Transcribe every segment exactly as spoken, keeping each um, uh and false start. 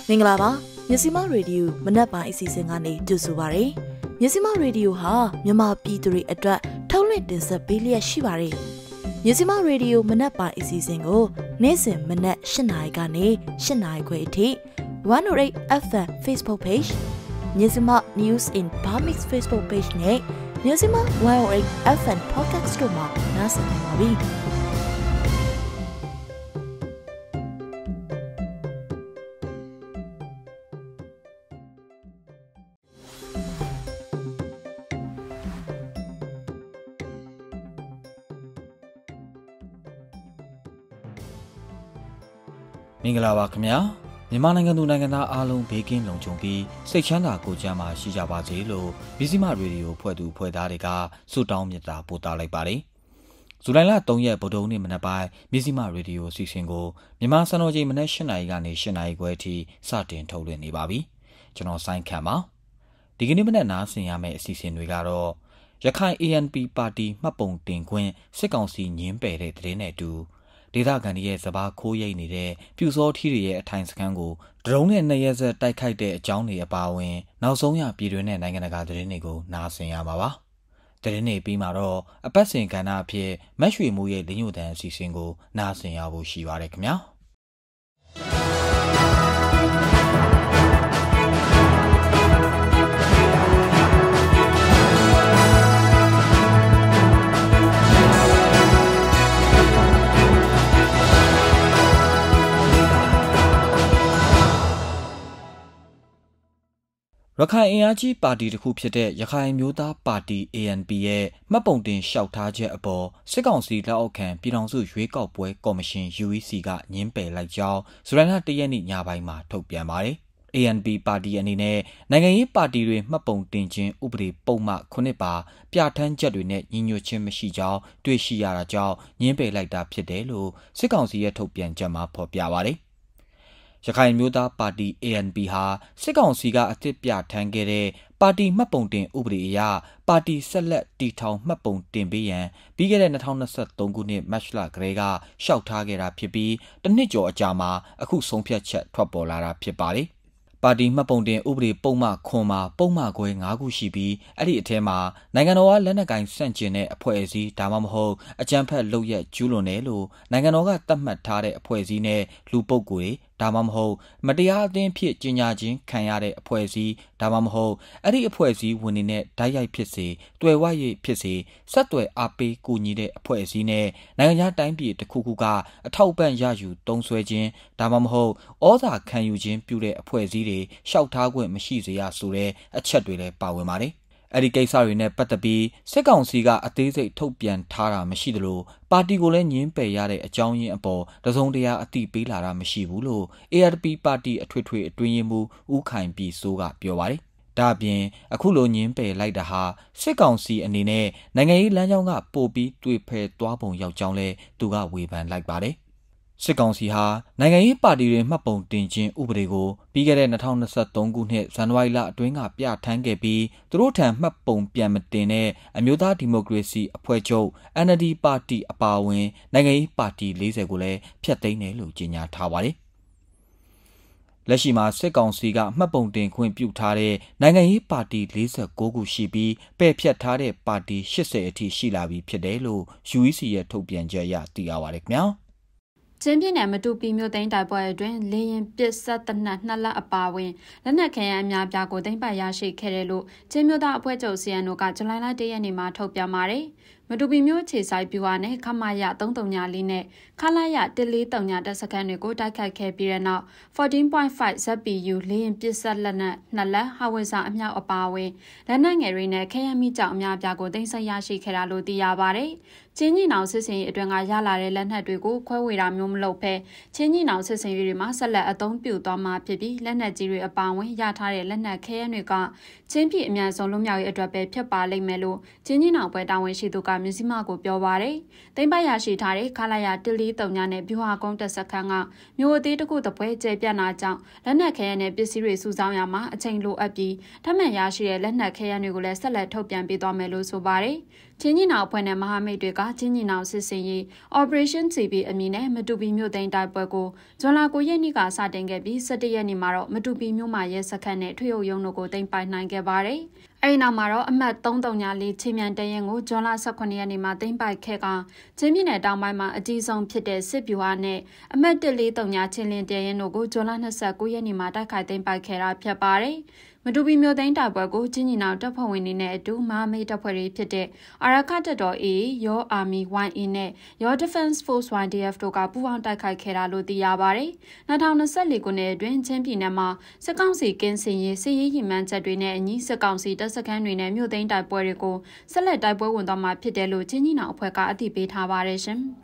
မင်္ဂလာပါမြစီမရေဒီယိုမနက်ပိုင်းအစီအစဉ်ကနေကြိုဆိုပါရစေမြစီမရေဒီယိုဟာမြန်မာပြည်သူတွေအတွက်ထုတ်လွှင့်တင်ဆက်ပေးလျက်ရှိပါတယ်မြစီမရေဒီယိုမနက်ပိုင်းအစီအစဉ်ကိုနေ့စဉ်မနက်၈နာရီကနေ၈နာရီခွဲအထိone oh eight F M Facebook Page မြစီမ News in Bamix Facebook Page နဲ့မြစီမone oh eight F M Podcast တို့မှာနားဆင်နိုင်ပါပြီမင်္ဂလာပါခင်ဗျာမြန်မာနိုင်ငံသူနိုင်ငံသားအားလုံးဘေးကင်းလုံခြုံပြီးစိတ်ချမ်းသာကိုယ်ကျန်းမာရှိကြပါစေလို့မြစီမရေဒီယိုဖွဲ့သူဖွဲ့သားတွေကဆုတောင်းမေတ္တာပို့သလိုက်ပါတယ်ဇူလိုင်လ၃ရက်ဗုဒ္ဓဟူးနေ့မနက်ပိုင်းမြစီမရေဒီယိုအစီအစဉ်ကိုမြန်မာစံတော်ချိန်မနက်၈နာရီကနေ၈နာရီခွဲအထိစတင်ထုတ်လွှင့်နေပါပြီကျွန်တော်စိုင်းခန့်ပါဒီကနေ့မနက်နားဆင်ရမယ့်အစီအစဉ်တွေကတော့ရခိုင် A N P ပါတီမှတ်ပုံတင်ခွင့်စစ်ကောင်စီညှင်းပယ်တဲ့သတင်းနဲ့အတူဒေသခံတွေရဲ့စပါးခိုးရိတ်နေတဲ့ပြူစောထီးတွေရဲ့အထိုင်စခန်းကိုဒရုန်းနဲ့နှစ်ရက်ဆက်တိုက်ခိုက်တဲ့အကြောင်းတွေအပါအဝင်နောက်ဆုံးရပြည်တွင်းနဲ့နိုင်ငံတကာသတင်းတွေကိုနားဆင်ရမှာပါ။သတင်းတွေပြီးမှာတော့အပတ်စဉ်ကဏ္ဍအဖြစ်မက်ရွှေမိုးရဲ့လင်းညိုတန်အစီအစဉ်ကိုနားဆင်ရဖို့ရှိပါတယ်ခင်ဗျာ။ရခိုင်အင်အားကြီးပါတီတစ်ခုဖြစ်တဲ့ရခိုင်မျိုးသားပါတီ A N P ရဲ့မှတ်ပုံတင်လျှောက်ထားချက်အပေါ်စစ်ကောင်စီလက်အောက်ခံပြည်ထောင်စုရွေးကောက်ပွဲကော်မရှင် U E C ကညှင်းပယ်လိုက်ကြောင်းဇူလိုင်လ၁ရက်နေ့ညပိုင်းမှာထုတ်ပြန်ပါတယ်။ A N P ပါတီအနေနဲ့နိုင်ငံရေးပါတီတွေမှတ်ပုံတင်ခြင်းဥပဒေပုံမှန်ခုနှစ်ပါပြဋ္ဌာန်းချက်တွေနဲ့ညီညွတ်ခြင်းမရှိကြောင်းတွေ့ရှိရတာကြောင့်ညှင်းပယ်လိုက်တာဖြစ်တယ်လို့စစ်ကောင်စီရဲ့ထုတ်ပြန်ချက်မှာဖော်ပြပါတယ်။ရခိုင်မျိုးသားပါတီ A N P ဟာစစ်ကောင်စီကအသစ်ပြဋ္ဌာန်းခဲ့တဲ့ပါတီမှတ်ပုံတင်ဥပဒေအရပါတီဆက်လက်တည်ထောင်မှတ်ပုံတင်ပေးရန်ပြီးခဲ့တဲ့၂၀၂၃ခုနှစ်မတ်လကလေးကရှောက်ထားခဲ့တာဖြစ်ပြီးတစ်နှစ်ကျော်အကြာမှာအခုဆုံးဖြတ်ချက်ထွက်ပေါ်လာတာဖြစ်ပါတယ်။ပါတီမှတ်ပုံတင်ဥပဒေပုံမှန်ခွန်မှာပုံမှန်ခွဲ၅ခုရှိပြီးအဲ့ဒီအထဲမှာနိုင်ငံတော်ကလက်နက်ကိုင်ဆန့်ကျင်တဲ့အဖွဲ့အစည်းဒါမှမဟုတ်အကြမ်းဖက်လုပ်ရက်ကျူးလွန်တယ်လို့နိုင်ငံတော်ကသတ်မှတ်ထားတဲ့အဖွဲ့အစည်းနဲ့လူပုဂ္ဂိုလ်တွေဒါမှမဟုတ်မတရားအသင်းဖြစ်ကြီးညာခြင်းခံရတဲ့အဖွဲ့အစည်းဒါမှမဟုတ်အဲ့ဒီအဖွဲ့အစည်းဝင်နေတဲ့ဓာတ်ရိုက်ဖြစ်စေတွေ့ဝရဖြစ်စေဆက်သွယ်အားပေးကူညီတဲ့အဖွဲ့အစည်းနဲ့နိုင်ငံခြားတိုင်းပြည်တစ်ခုခုကအထောက်ပံ့ရယူတုံးဆွဲခြင်းဒါမှမဟုတ်ဩဇာခံယူခြင်းပြုတဲ့အဖွဲ့အစည်းတွေရှောက်ထားခွင့်မရှိစေရဆိုတဲ့အချက်တွေလည်းပါဝင်ပါတယ်အဲ့ဒီကိစ္စတွေနဲ့ပတ်သက်ပြီးစစ်ကောင်စီကအသေးစိတ်ထုတ်ပြန်ထားတာမရှိသလိုပါတီကိုလည်းညှင်းပယ်ရတဲ့အကြောင်းရင်းအပေါ်တစုံတရာအသိပေးလာတာမရှိဘူးလို့ A R P ပါတီအထွေထွေအတွင်းရေးမှူးဦးခိုင်ပြည်စိုးကပြောပါတယ်။ဒါ့အပြင်အခုလိုညှင်းပယ်လိုက်တာဟာစစ်ကောင်စီအနေနဲ့နိုင်ငံရေးလမ်းကြောင်းကပို့ပြီးတွေ့ဖယ်သွားပုံရောက်ကြောင်းလဲသူကဝေဖန်လိုက်ပါတယ်။စစ်ကောင်စီဟာနိုင်ငံရေးပါတီတွေမှတ်ပုံတင်ခြင်းဥပဒေကိုပြီးခဲ့တဲ့၂၀၂၃ခုနှစ်ဇန်နဝါရီလအတွင်းကပြဋ္ဌာန်းခဲ့ပြီးသူတို့ထံမှတ်ပုံပြန်မတင်တဲ့အမျိုးသားဒီမိုကရေစီအဖွဲ့ချုပ် N L D ပါတီအပါအဝင်နိုင်ငံရေးပါတီ၄၀ကိုလည်းဖျက်သိမ်းတယ်လို့ကြေညာထားပါတယ်။လက်ရှိမှာစစ်ကောင်စီကမှတ်ပုံတင်ခွင့်ပြုထားတဲ့နိုင်ငံရေးပါတီ၄၉ခုရှိပြီးပယ်ဖျက်ထားတဲ့ပါတီ၈၀အထိရှိလာပြီဖြစ်တယ်လို့ U E C ရဲ့ထုတ်ပြန်ချက်အရသိရပါတယ်ခင်ဗျာ။ချင်းပြည်နယ်မတူပီမြို့သိမ်းတိုက်ပွဲအတွင်းလေရင်ပစ်ဆက်တနက်နှစ်လက်အပါဝင်လက်နက်ခဲယမ်းအများပြားကိုသိမ်းပိုက်ရရှိခဲ့တယ်လို့ချင်းမြို့သားအဖွဲ့ချုပ် C N O ကဇူလိုင်လ၁ရက်နေ့မှာထုတ်ပြန်ပါတယ်။မတူပီမြို့ခြေဆိုင်ပြူဟာနဲ့ခမရ၃၃၄နဲ့ခလာရ၁၄၃ညတပ်စခန်းတွေကိုတိုက်ခိုက်ခဲ့ပြီးတဲ့နောက်fourteen point five Z P U လေရင်ပစ်ဆက်လက်နက်နှစ်လက်ဟာဝစ်ဇာအမြောက်အပါဝင်လက်နက်ငယ်တွေနဲ့ခဲယမ်းမိကြောင်အများပြားကိုသိမ်းဆည်းရရှိခဲ့တာလို့သိရပါတယ်။ချင်းကြီးနောင်စစ်စင်အတွင်းကရလာတဲ့လက်နက်တွေကိုခွဲဝေတာမျိုးမလုပ်ဘဲချင်းကြီးနောင်စစ်စင်တွေမှာဆက်လက်အသုံးပြုသွားမှာဖြစ်ပြီးလက်နက်ကြီးတွေအပါအဝင်ရထားတဲ့လက်နက်ခဲယမ်းတွေကချင်းပြည်အများဆုံးလွတ်မြောက်ရေးအတွက်ပဲဖြစ်ပါလိမ့်မယ်လို့ချင်းကြီးနောင်ပွဲတာဝန်ရှိသူကမြစီမကိုပြောပါတယ်။တိမ့်ပိုက်ရရှိထားတဲ့ခလာရတလီတုံညာနဲ့ဗျူဟာကုန်းတက်စခန်းကမျိုးအသေးတစ်ခုတစ်ပွဲကျဲပြန့်လာကြောင်းလက်နက်ခဲယမ်းနဲ့ပစ္စည်းတွေစုဆောင်းရမှာအချိန်လိုအပ်ပြီးထပ်မံရရှိတဲ့လက်နက်ခဲယမ်းတွေကိုလည်းဆက်လက်ထုတ်ပြန်ပေးသွားမယ်လို့ဆိုပါတယ်။ချင်းကြီးနောင်အဖွဲ့နဲ့မဟာမိတ်တွေကချင်းကြီးနောင်စစ်စင်ရေး Operation စီ ဘီ အမည်နဲ့မတူပီမြို့သိမ်းတိုက်ပွဲကိုဇွန်လကိုရက်နေ့ကစတင်ခဲ့ပြီး၁၁ရက်နေ့မှာတော့မတူပီမြို့မှာရဲစခန်းနဲ့ထွေအုပ်ရုံးတို့ကိုသိမ်းပိုက်နိုင်ခဲ့ပါတယ်။အဲဒီနောက်မှာတော့အမှတ်၃၃၄ချင်းမြန်တရင်ကိုဇွန်လ၁၈ရက်နေ့မှာသိမ်းပိုက်ခဲ့ကချင်းပြည်နယ်တောင်ပိုင်းမှာအကြီးဆုံးဖြစ်တဲ့စစ်ဗျူဟာနဲ့အမှတ်၁၄၃ညချင်းလင်းတရင်တို့ကိုဇွန်လ၂၉ရက်နေ့မှာတိုက်ခိုက်သိမ်းပိုက်ခဲ့တာဖြစ်ပါတယ်။မတူပီမြို့သိမ်းတိုက်ပွဲကိုချင်းညီနောင်တပ်ဖွဲ့ဝင်တွေနဲ့အတူမဟာမိတ်တပ်ဖွဲ့တွေဖြစ်တဲ့အာရခတပ်တော် A ရောအာမီ ဝိုင် အီ နဲ့ရော Defense Force ဝိုင် ဒီ အက်ဖ် တို့ကပူးပေါင်းတိုက်ခိုက်ခဲ့တာလို့သိရပါတယ်။၂၀၂၄ခုနှစ်အတွင်းချင်းပြည်နယ်မှာစစ်ကောင်စီကင်းစင်ရေးစစ်ရေးရည်မှန်းချက်တွေနဲ့အညီစစ်ကောင်စီတပ်စခန်းတွေနဲ့မြို့သိမ်းတိုက်ပွဲတွေကိုဆက်လက်တိုက်ပွဲဝင်သွားမှာဖြစ်တယ်လို့ချင်းညီနောင်အဖွဲ့ကအသိပေးထားပါတယ်ရှင်။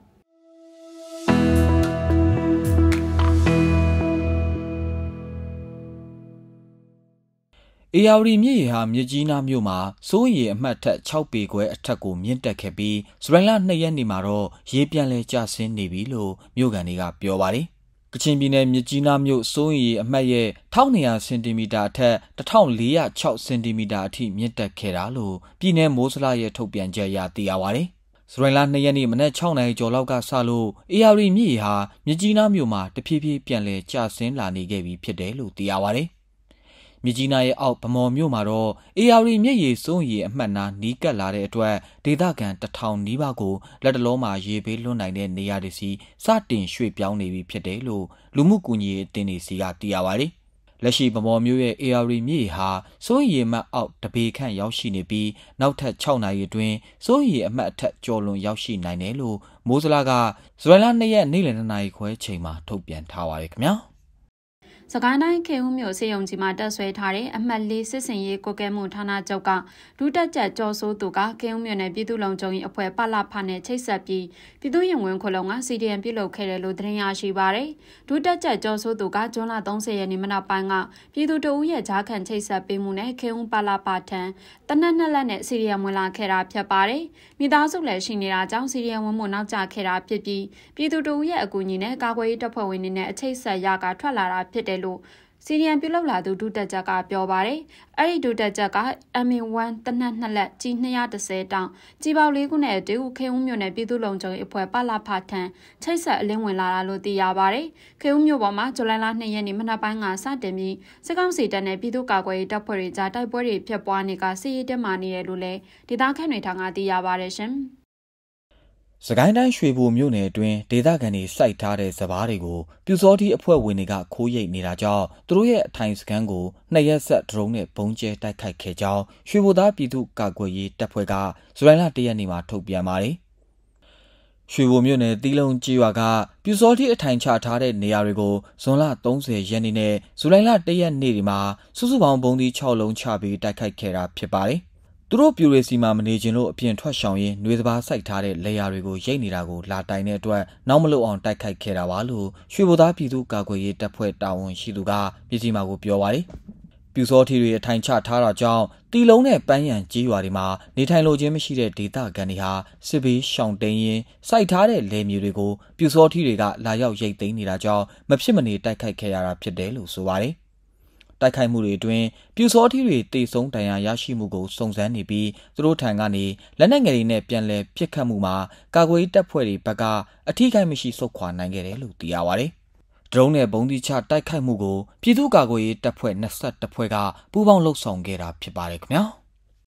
အေယာဝတီမြစ်ရေဟာမြစ်ကြီးနားမြို့မှာစိုးရိမ်အမှတ်ထက်၆ပေခွဲအထက်ကိုမြင့်တက်ခဲ့ပြီးဇူလိုင်လ၂ရက်နေ့မှာတော့ရေပြန်လည်ကျဆင်းနေပြီလို့မြို့ကန်တွေကပြောပါတယ်။ကချင်ပြည်နယ်မြစ်ကြီးနားမြို့စိုးရိမ်အမှတ်ရဲ့၁၂၀၀စင်တီမီတာအထက်၁၄၀၆စင်တီမီတာအထိမြင့်တက်ခဲ့တာလို့ပြည်내မိုးစလရဲ့ထုတ်ပြန်ချက်အရသိရပါတယ်။ဇူလိုင်လ၂ရက်နေ့မနက်၆နာရီကျော်လောက်ကစလို့အေယာဝတီမြစ်ရေဟာမြစ်ကြီးနားမြို့မှာတဖြည်းဖြည်းပြန်လည်ကျဆင်းလာနေခဲ့ပြီဖြစ်တယ်လို့သိရပါတယ်။မြစ်ကြီးနားရဲ့အောက်ဗမော်မြို့မှာတော့အေယာဝတီမြစ်ရေစိုးရိမ်အမှတ်နာနီးကပ်လာတဲ့အတွက်ဒေသခံတထောင်နီးပါးကိုလက်တလုံးမှာရေဘေးလွတ်နိုင်တဲ့နေရာတွေစီစတင်ရွှေ့ပြောင်းနေပြီဖြစ်တယ်လို့လူမှုကူညီရေးအသင်းတွေစီကသိရပါတယ်။လက်ရှိဗမော်မြို့ရဲ့အေယာဝတီမြစ်ရေဟာစိုးရိမ်အမှတ်အောက်တပေခန့်ရောက်ရှိနေပြီးနောက်ထပ်၆နာရီအတွင်းစိုးရိမ်အမှတ်အထက်ကျော်လွန်ရောက်ရှိနိုင်တယ်လို့မိုးစလကဇူလိုင်လ၂ရက်နေ့လယ်၂နာရီခွဲချိန်မှာထုတ်ပြန်ထားပါတယ်ခင်ဗျာ။စကိုင်းတိုင်းခေဦးမြို့စေယုံကြီးမှာတက်ဆွဲထားတဲ့အမှတ်လေးစစ်စင်ရေးကိုကဲမှုဌာနချုပ်ကဒုတက်ချက်ကျော်စိုးသူကခေဦးမြို့နယ်ပြည်သူ့လုံခြုံရေးအဖွဲ့ပလဖနဲ့ချိတ်ဆက်ပြီးပြည်သူ့ရင်ဝင်ခလုံးက စီဒီအမ် ပြုလုပ်ခဲ့တယ်လို့သတင်းရရှိပါတယ်။ဒုတက်ချက်ကျော်စိုးသူကဇွန်လ၃၀ရက်နေ့မနက်ပိုင်းကပြည်သူ့တအုပ်ရဲ့ဂျားခံချိတ်ဆက်ပေးမှုနဲ့ခေဦးပလဖထံတနက်နှစ်လက်နဲ့စီဒီအမ်ဝင်လာခဲ့တာဖြစ်ပါတယ်။မိသားစုလည်းရှိနေတာကြောင့်စီဒီအမ်ဝင်မှုနောက်ကျခဲ့တာဖြစ်ပြီးပြည်သူ့တအုပ်ရဲ့အကူအညီနဲ့ကာကွယ်ရေးတပ်ဖွဲ့ဝင်တွေနဲ့အချိတ်ဆက်ရကထွက်လာတာဖြစ်တယ်လို့စီရီယန်ပြုလုပ်လာသူဒုတက်ချက်ကပြောပါတယ်။အဲ့ဒီဒုတက်ချက်က အမ် အေ ၁ တနက်နှစ်လက်ကြီး၂၁၀တောင်ကြီးပေါလေးခုနဲ့အတူခေဦးမြို့နယ်ပြည်သူ့လုံခြုံရေးအဖွဲ့ပလဖထံချိတ်ဆက်အလင်းဝင်လာတာလို့သိရပါတယ်။ခေဦးမြို့ပေါ်မှာဇူလိုင်လ၂ရက်နေ့မနက်ပိုင်းကစတင်ပြီးစစ်ကောင်စီတပ်နဲ့ပြည်သူ့ကာကွယ်ရေးတပ်ဖွဲ့တွေကြားတိုက်ပွဲတွေဖြစ်ပွားနေကစစ်ရေးတက်မာနေတယ်လို့လည်းဒေသခံတွေထံကသိရပါတယ်ရှင်။စကိုင်းတိုင်းရွှေဘိုမြို့နယ်အတွင်းဒေသခံတွေစိုက်ထားတဲ့စပားတွေကိုပြူစောတိအဖွဲ့ဝင်တွေကခိုးရိတ်နေတာကြောင့်သူတို့ရဲ့အထိုင်စခန်းကိုနှစ်ရက်ဆက်ဒရုန်းနဲ့ပုံကျဲတိုက်ခိုက်ခဲ့ကြောင်းရွှေဘိုသားပြည်သူ့ကာကွယ်ရေးတပ်ဖွဲ့ကဇူလိုင်လ၁ရက်နေ့မှာထုတ်ပြန်ပါတယ်။ရွှေဘိုမြို့နယ်တီးလုံးကြီးရွာကပြူစောတိအထိုင်ချထားတဲ့နေရာတွေကိုဇွန်လ၃၀ရက်နေ့နဲ့ဇူလိုင်လ၁ရက်နေ့တွေမှာစုစုပေါင်းပုံသီး၆လုံးချပြီးတိုက်ခိုက်ခဲ့တာဖြစ်ပါတယ်။သူတို့ပြူရစီမှာမနေခြင်းလို့အပြင်ထွက်ရှောင်ရင်းနှွေစပားစိုက်ထားတဲ့လေယာတွေကိုရိတ်နေတာကိုလာတိုင်တဲ့အတွက်နောက်မလို့အောင်တိုက်ခိုက်ခဲ့တာပါလို့ရွှေဘိုသားပြည်သူ့ကာကွယ်ရေးတပ်ဖွဲ့တာဝန်ရှိသူကပြည်စီမာကိုပြောပါတယ်။ပြူစောထီတွေအထိုင်ချထားတာကြောင့်တီလုံးနဲ့ပန်းရံကြီးရွာတွေမှာနေထိုင်လိုခြင်းမရှိတဲ့ဒေသခံတွေဟာစစ်ဘေးရှောင်တိန်ရင်စိုက်ထားတဲ့လယ်မြေတွေကိုပြူစောထီတွေကလာရောက်ရိတ်သိမ်းနေတာကြောင့်မဖြစ်မနေတိုက်ခိုက်ခဲ့ရတာဖြစ်တယ်လို့ဆိုပါတယ်။တိုက်ခိုက်မှုတွေအတွင်းပြူစောထီတွေတေဆုံးဒဏ်ရာရရှိမှုကိုစုံစမ်းနေပြီးသူတို့ထံကနေလက်နက်ငယ်တွေနဲ့ပြန်လည်ပစ်ခတ်မှုမှာကာကွယ်ရေးတပ်ဖွဲ့တွေဘက်ကအထိခိုက်မရှိဆုတ်ခွာနိုင်ခဲ့တယ်လို့သိရပါတယ်။ဒရုန်းနဲ့ဘုံဒီချတိုက်ခိုက်မှုကိုပြည်သူ့ကာကွယ်ရေးတပ်ဖွဲ့၂၁ဖွဲ့ကပူးပေါင်းလှုပ်ဆောင်ခဲ့တာဖြစ်ပါတယ်ခင်ဗျာ။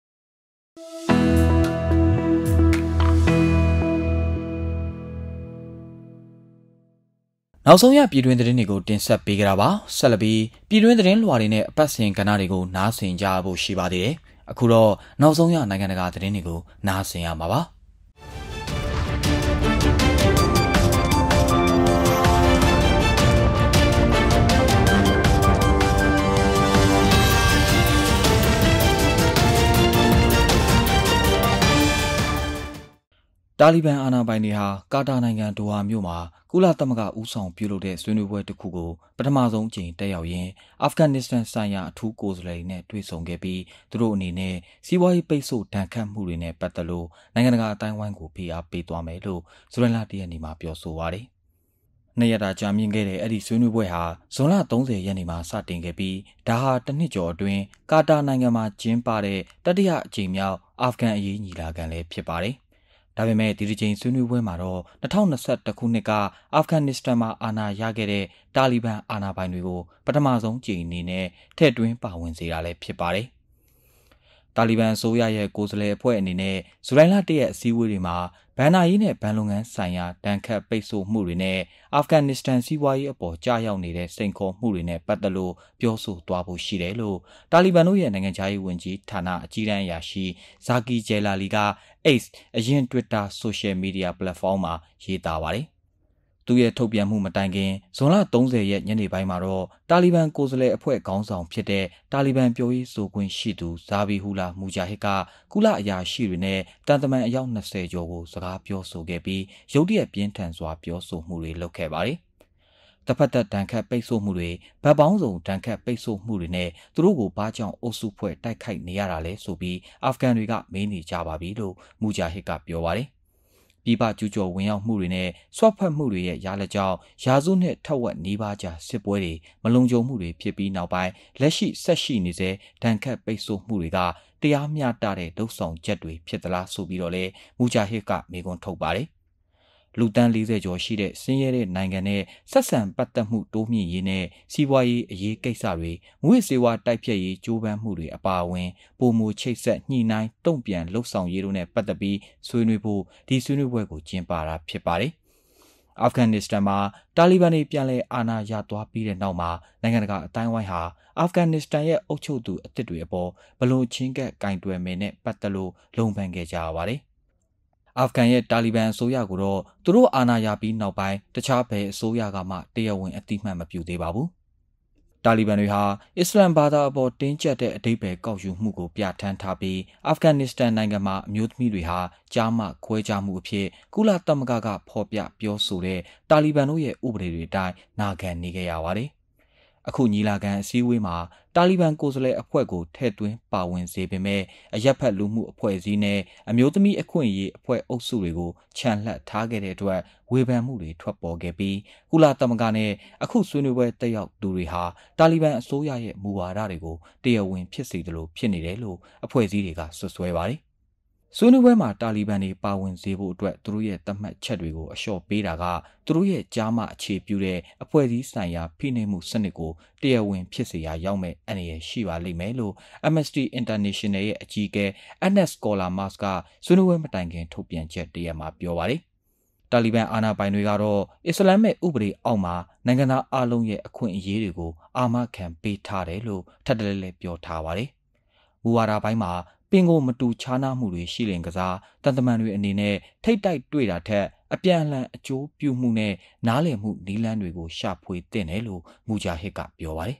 နောက်ဆုံးရပြည်တွင်းသတင်းတွေကိုတင်ဆက်ပေးကြတာပါဆက်လက်ပြီးပြည်တွင်းသတင်းလွှာတွေနဲ့အပတ်စဉ်ကဏ္ဍတွေကိုနားဆင်ကြဖို့ရှိပါသေးတယ်အခုတော့နောက်ဆုံးရနိုင်ငံတကာသတင်းတွေကိုနားဆင်ရမှာပါတာလီဘန်အာဏာပိုင်တွေဟာကာတာနိုင်ငံဒိုဟာမြို့မှာကုလသမဂ္ဂဦးဆောင်ပြုလုပ်တဲ့ဆွေးနွေးပွဲတစ်ခုကိုပထမဆုံးအကြိမ်တက်ရောက်ရင်းအာဖဂန်နစ္စတန်ဆိုင်ရာအထူးကိုယ်စားလှယ်နဲ့တွေ့ဆုံခဲ့ပြီးသူတို့အနေနဲ့စီးပွားရေးပိတ်ဆို့ဒဏ်ခတ်မှုတွေနဲ့ပတ်သက်လို့နိုင်ငံတကာအတိုင်းအဝိုင်းကိုဖိအားပေးသွားမယ်လို့ဇူလိုင်လတရက်နေ့မှာပြောဆိုပါတယ်။နှစ်ရက်တာကြာမြင့်ခဲ့တဲ့အဲ့ဒီဆွေးနွေးပွဲဟာဇွန်လသုံးဆယ်ရက်နေ့မှာစတင်ခဲ့ပြီးဒါဟာတစ်နှစ်ကျော်အတွင်းကာတာနိုင်ငံမှာကျင်းပတဲ့တတိယအကြိမ်မြောက်အာဖဂန်အရေးညီလာခံလည်းဖြစ်ပါတယ်။ဒါပေမဲ့ဒီတစ်ချိန်ဆွေးနွေးပွဲမှာတော့၂၀၂၁ခုနှစ်ကအာဖဂန်နစ္စတန်မှာအာဏာရခဲ့တဲ့တာလီဘန်အာဏာပိုင်တွေကိုပထမဆုံးကြိမ်အနေနဲ့ထည့်သွင်းပါဝင်စေတာလည်းဖြစ်ပါတယ်။တာလီဘန်အစိုးရရဲ့ကိုယ်စားလှယ်အဖွဲ့အနေနဲ့ဇူလိုင်လတရက်အစည်းအဝေးတွေမှာဘန်နာရေးနဲ့ဘဏ်လုပ်ငန်းဆိုင်ရာတန်ခတ်ပိတ်ဆို့မှုတွေနဲ့အာဖဂန်နစ္စတန်စီးပွားရေးအပေါ်ကြာရောက်နေတဲ့စိန်ခေါ်မှုတွေနဲ့ပတ်သက်လို့ပြောဆိုသွားဖို့ရှိတယ်လို့တာလီဘန်တို့ရဲ့နိုင်ငံခြားရေးဝန်ကြီးဌာနအကြီးတန်းအရာရှိဇာကီဂျယ်လာလီက X အရင် Twitter Social Media Platform မှာရေးသားပါတယ်။သူရဲ့ထုတ်ပြန်မှုမတိုင်ခင်ဇွန်လသုံးဆယ်ရက်ညနေပိုင်းမှာတော့တာလီဘန်ကိုယ်စားလှယ်အဖွဲ့ခေါင်းဆောင်ဖြစ်တဲ့တာလီဘန်ပြောရေးဆိုခွင့်ရှိသူဇာဘီဟူလာမူဂျာဟစ်ကကုလအရာရှိတွေနဲ့တန်တမန်အယောက်၂၀ကျော်ကိုစကားပြောဆိုခဲ့ပြီးရုတ်တရက်ပြင်းထန်စွာပြောဆိုမှုတွေလုပ်ခဲ့ပါတယ်။တပတ်သက်တန်ခတ်ပိတ်ဆို့မှုတွေဗတ်ပေါင်းစုံတန်ခတ်ပိတ်ဆို့မှုတွေနဲ့သူတို့ကိုဘာကြောင့်အုပ်စုဖွဲ့တိုက်ခိုက်နေရတာလဲဆိုပြီးအာဖဂန်တွေကမေးနေကြပါပြီလို့မူဂျာဟစ်ကပြောပါတယ်။ပြည်ပကျူးကျော်ဝင်ရောက်မှုတွေနဲ့ဆွတ်ဖက်မှုတွေရဲ့ရလကြောင်းရာစုနှစ်ထက်ဝက်နီးပါးကြာစစ်ပွဲတွေမလုံခြုံမှုတွေဖြစ်ပြီးနောက်ပိုင်းလက်ရှိဆက်ရှိနေစေဒဏ်ခတ်ပိတ်ဆို့မှုတွေကတရားမျှတတဲ့ဒုဆောင်ချက်တွေဖြစ်သလားဆိုပြီးတော့လေမူဂျာဟစ်ကမေးခွန်းထုတ်ပါတယ်လူတန်း၄၀ကျော်ရှိတဲ့ဆင်းရဲတဲ့နိုင်ငံနဲ့ဆက်ဆံပတ်သက်မှုတိုးမြင့်ရေးနဲ့စီးပွားရေးအရေးကိစ္စတွေငွေစေဝါတိုက်ဖြတ်ရေးကြိုးပမ်းမှုတွေအပါအဝင်ပုံမူချိတ်ဆက်ညှိနှိုင်းတုံ့ပြန်လှုပ်ဆောင်ရေးတို့နဲ့ပတ်သက်ပြီးဆွေးနွေးဖို့ဒီဆွေးနွေးပွဲကိုကျင်းပတာဖြစ်ပါတယ်။အာဖဂန်နစ္စတန်မှာတာလီဘန်တွေပြန်လည်အာဏာရသွားပြီးတဲ့နောက်မှာနိုင်ငံတကာအတိုင်းအဝိုင်းဟာအာဖဂန်နစ္စတန်ရဲ့အုပ်ချုပ်သူအသစ်တွေအပေါ်ဘလို့ချင်းကပ်ကင်တွယ်မယ်နဲ့ပတ်သက်လို့လုံပန်းခဲ့ကြရပါတယ်။အာဖဂန်ရဲ့တာလီဘန်အစိုးရကိုတော့သူတို့အာဏာရပြီးနောက်ပိုင်းတခြားဘယ်အစိုးရကမှတရားဝင်အသိမှတ်မပြုသေးပါဘူး။တာလီဘန်တွေဟာအစ္စလမ်ဘာသာအပေါ်တင်းကျပ်တဲ့အဓိပ္ပာယ်ကောက်ယူမှုကိုပြဋ္ဌာန်းထားပြီးအာဖဂန်နစ္စတန်နိုင်ငံမှာအမျိုးသမီးတွေဟာကြားမှခွဲခြားမှုအဖြစ်ကုလသမဂ္ဂကဖော်ပြပြောဆိုတဲ့တာလီဘန်တို့ရဲ့ဥပဒေတွေအတိုင်းနာခံနေကြရပါတယ်။အခုညီလာခံအစည်းအဝေးမှာတာလီဘန်ကိုယ်စားလှယ်အဖွဲ့ကိုထည့်သွင်းပါဝင်စေပေမဲ့အရက်ဖက်လူမှုအဖွဲ့အစည်းနဲ့အမျိုးသမီးအခွင့်အရေးအဖွဲ့အုပ်စုတွေကိုခြံလှပ်ထားခဲ့တဲ့အတွက်ဝေဖန်မှုတွေထွက်ပေါ်ခဲ့ပြီးကုလသမဂ္ဂနဲ့အခုဆွေးနွေးပွဲတက်ရောက်သူတွေဟာတာလီဘန်အစိုးရရဲ့မူဝါဒတွေကိုတရားဝင်ဖြစ်စေတယ်လို့ဖြစ်နေတယ်လို့အဖွဲ့အစည်းတွေကဆွဆွဲပါတယ်ဆွေးနွေးပွဲမှာတာလီဘန်တွေပါဝင်စေဖို့အတွက်သူတို့ရဲ့သတ်မှတ်ချက်တွေကိုအလျှော့ပေးတာကသူတို့ရဲ့ကြားမှအခြေပြုတဲ့အဖွဲ့အစည်းဆိုင်ရာဖိနှိပ်မှုစနစ်ကိုတရားဝင်ဖြစ်စေရရောက်မဲ့အနေရရှိပါလိမ့်မယ်လို့ Amnesty International ရဲ့အကြီးအကဲ Agnes Callamard ကဆွေးနွေးပွဲမတိုင်ခင်ထုတ်ပြန်ချက်တရက်မှာပြောပါတယ်။တာလီဘန်အာဏာပိုင်တွေကတော့အစ္စလာမ်ဥပဒေအောက်မှာနိုင်ငံသားအလုံးရဲ့အခွင့်အရေးတွေကိုအာမခံပေးထားတယ်လို့ထပ်တလဲလဲပြောထားပါတယ်။မူဝါဒပိုင်းမှာပင်ကိုမတူခြားနားမှုတွေရှိလင်ကစားတန်တမန်တွေအနေနဲ့ထိတ်တိုက်တွေ့တာထက်အပြန်အလှန်အကျိုးပြုမှုနဲ့နားလည်မှုနည်းလမ်းတွေကိုရှာဖွေသင့်တယ်လို့မူဂျာဟစ်ကပြောပါတယ်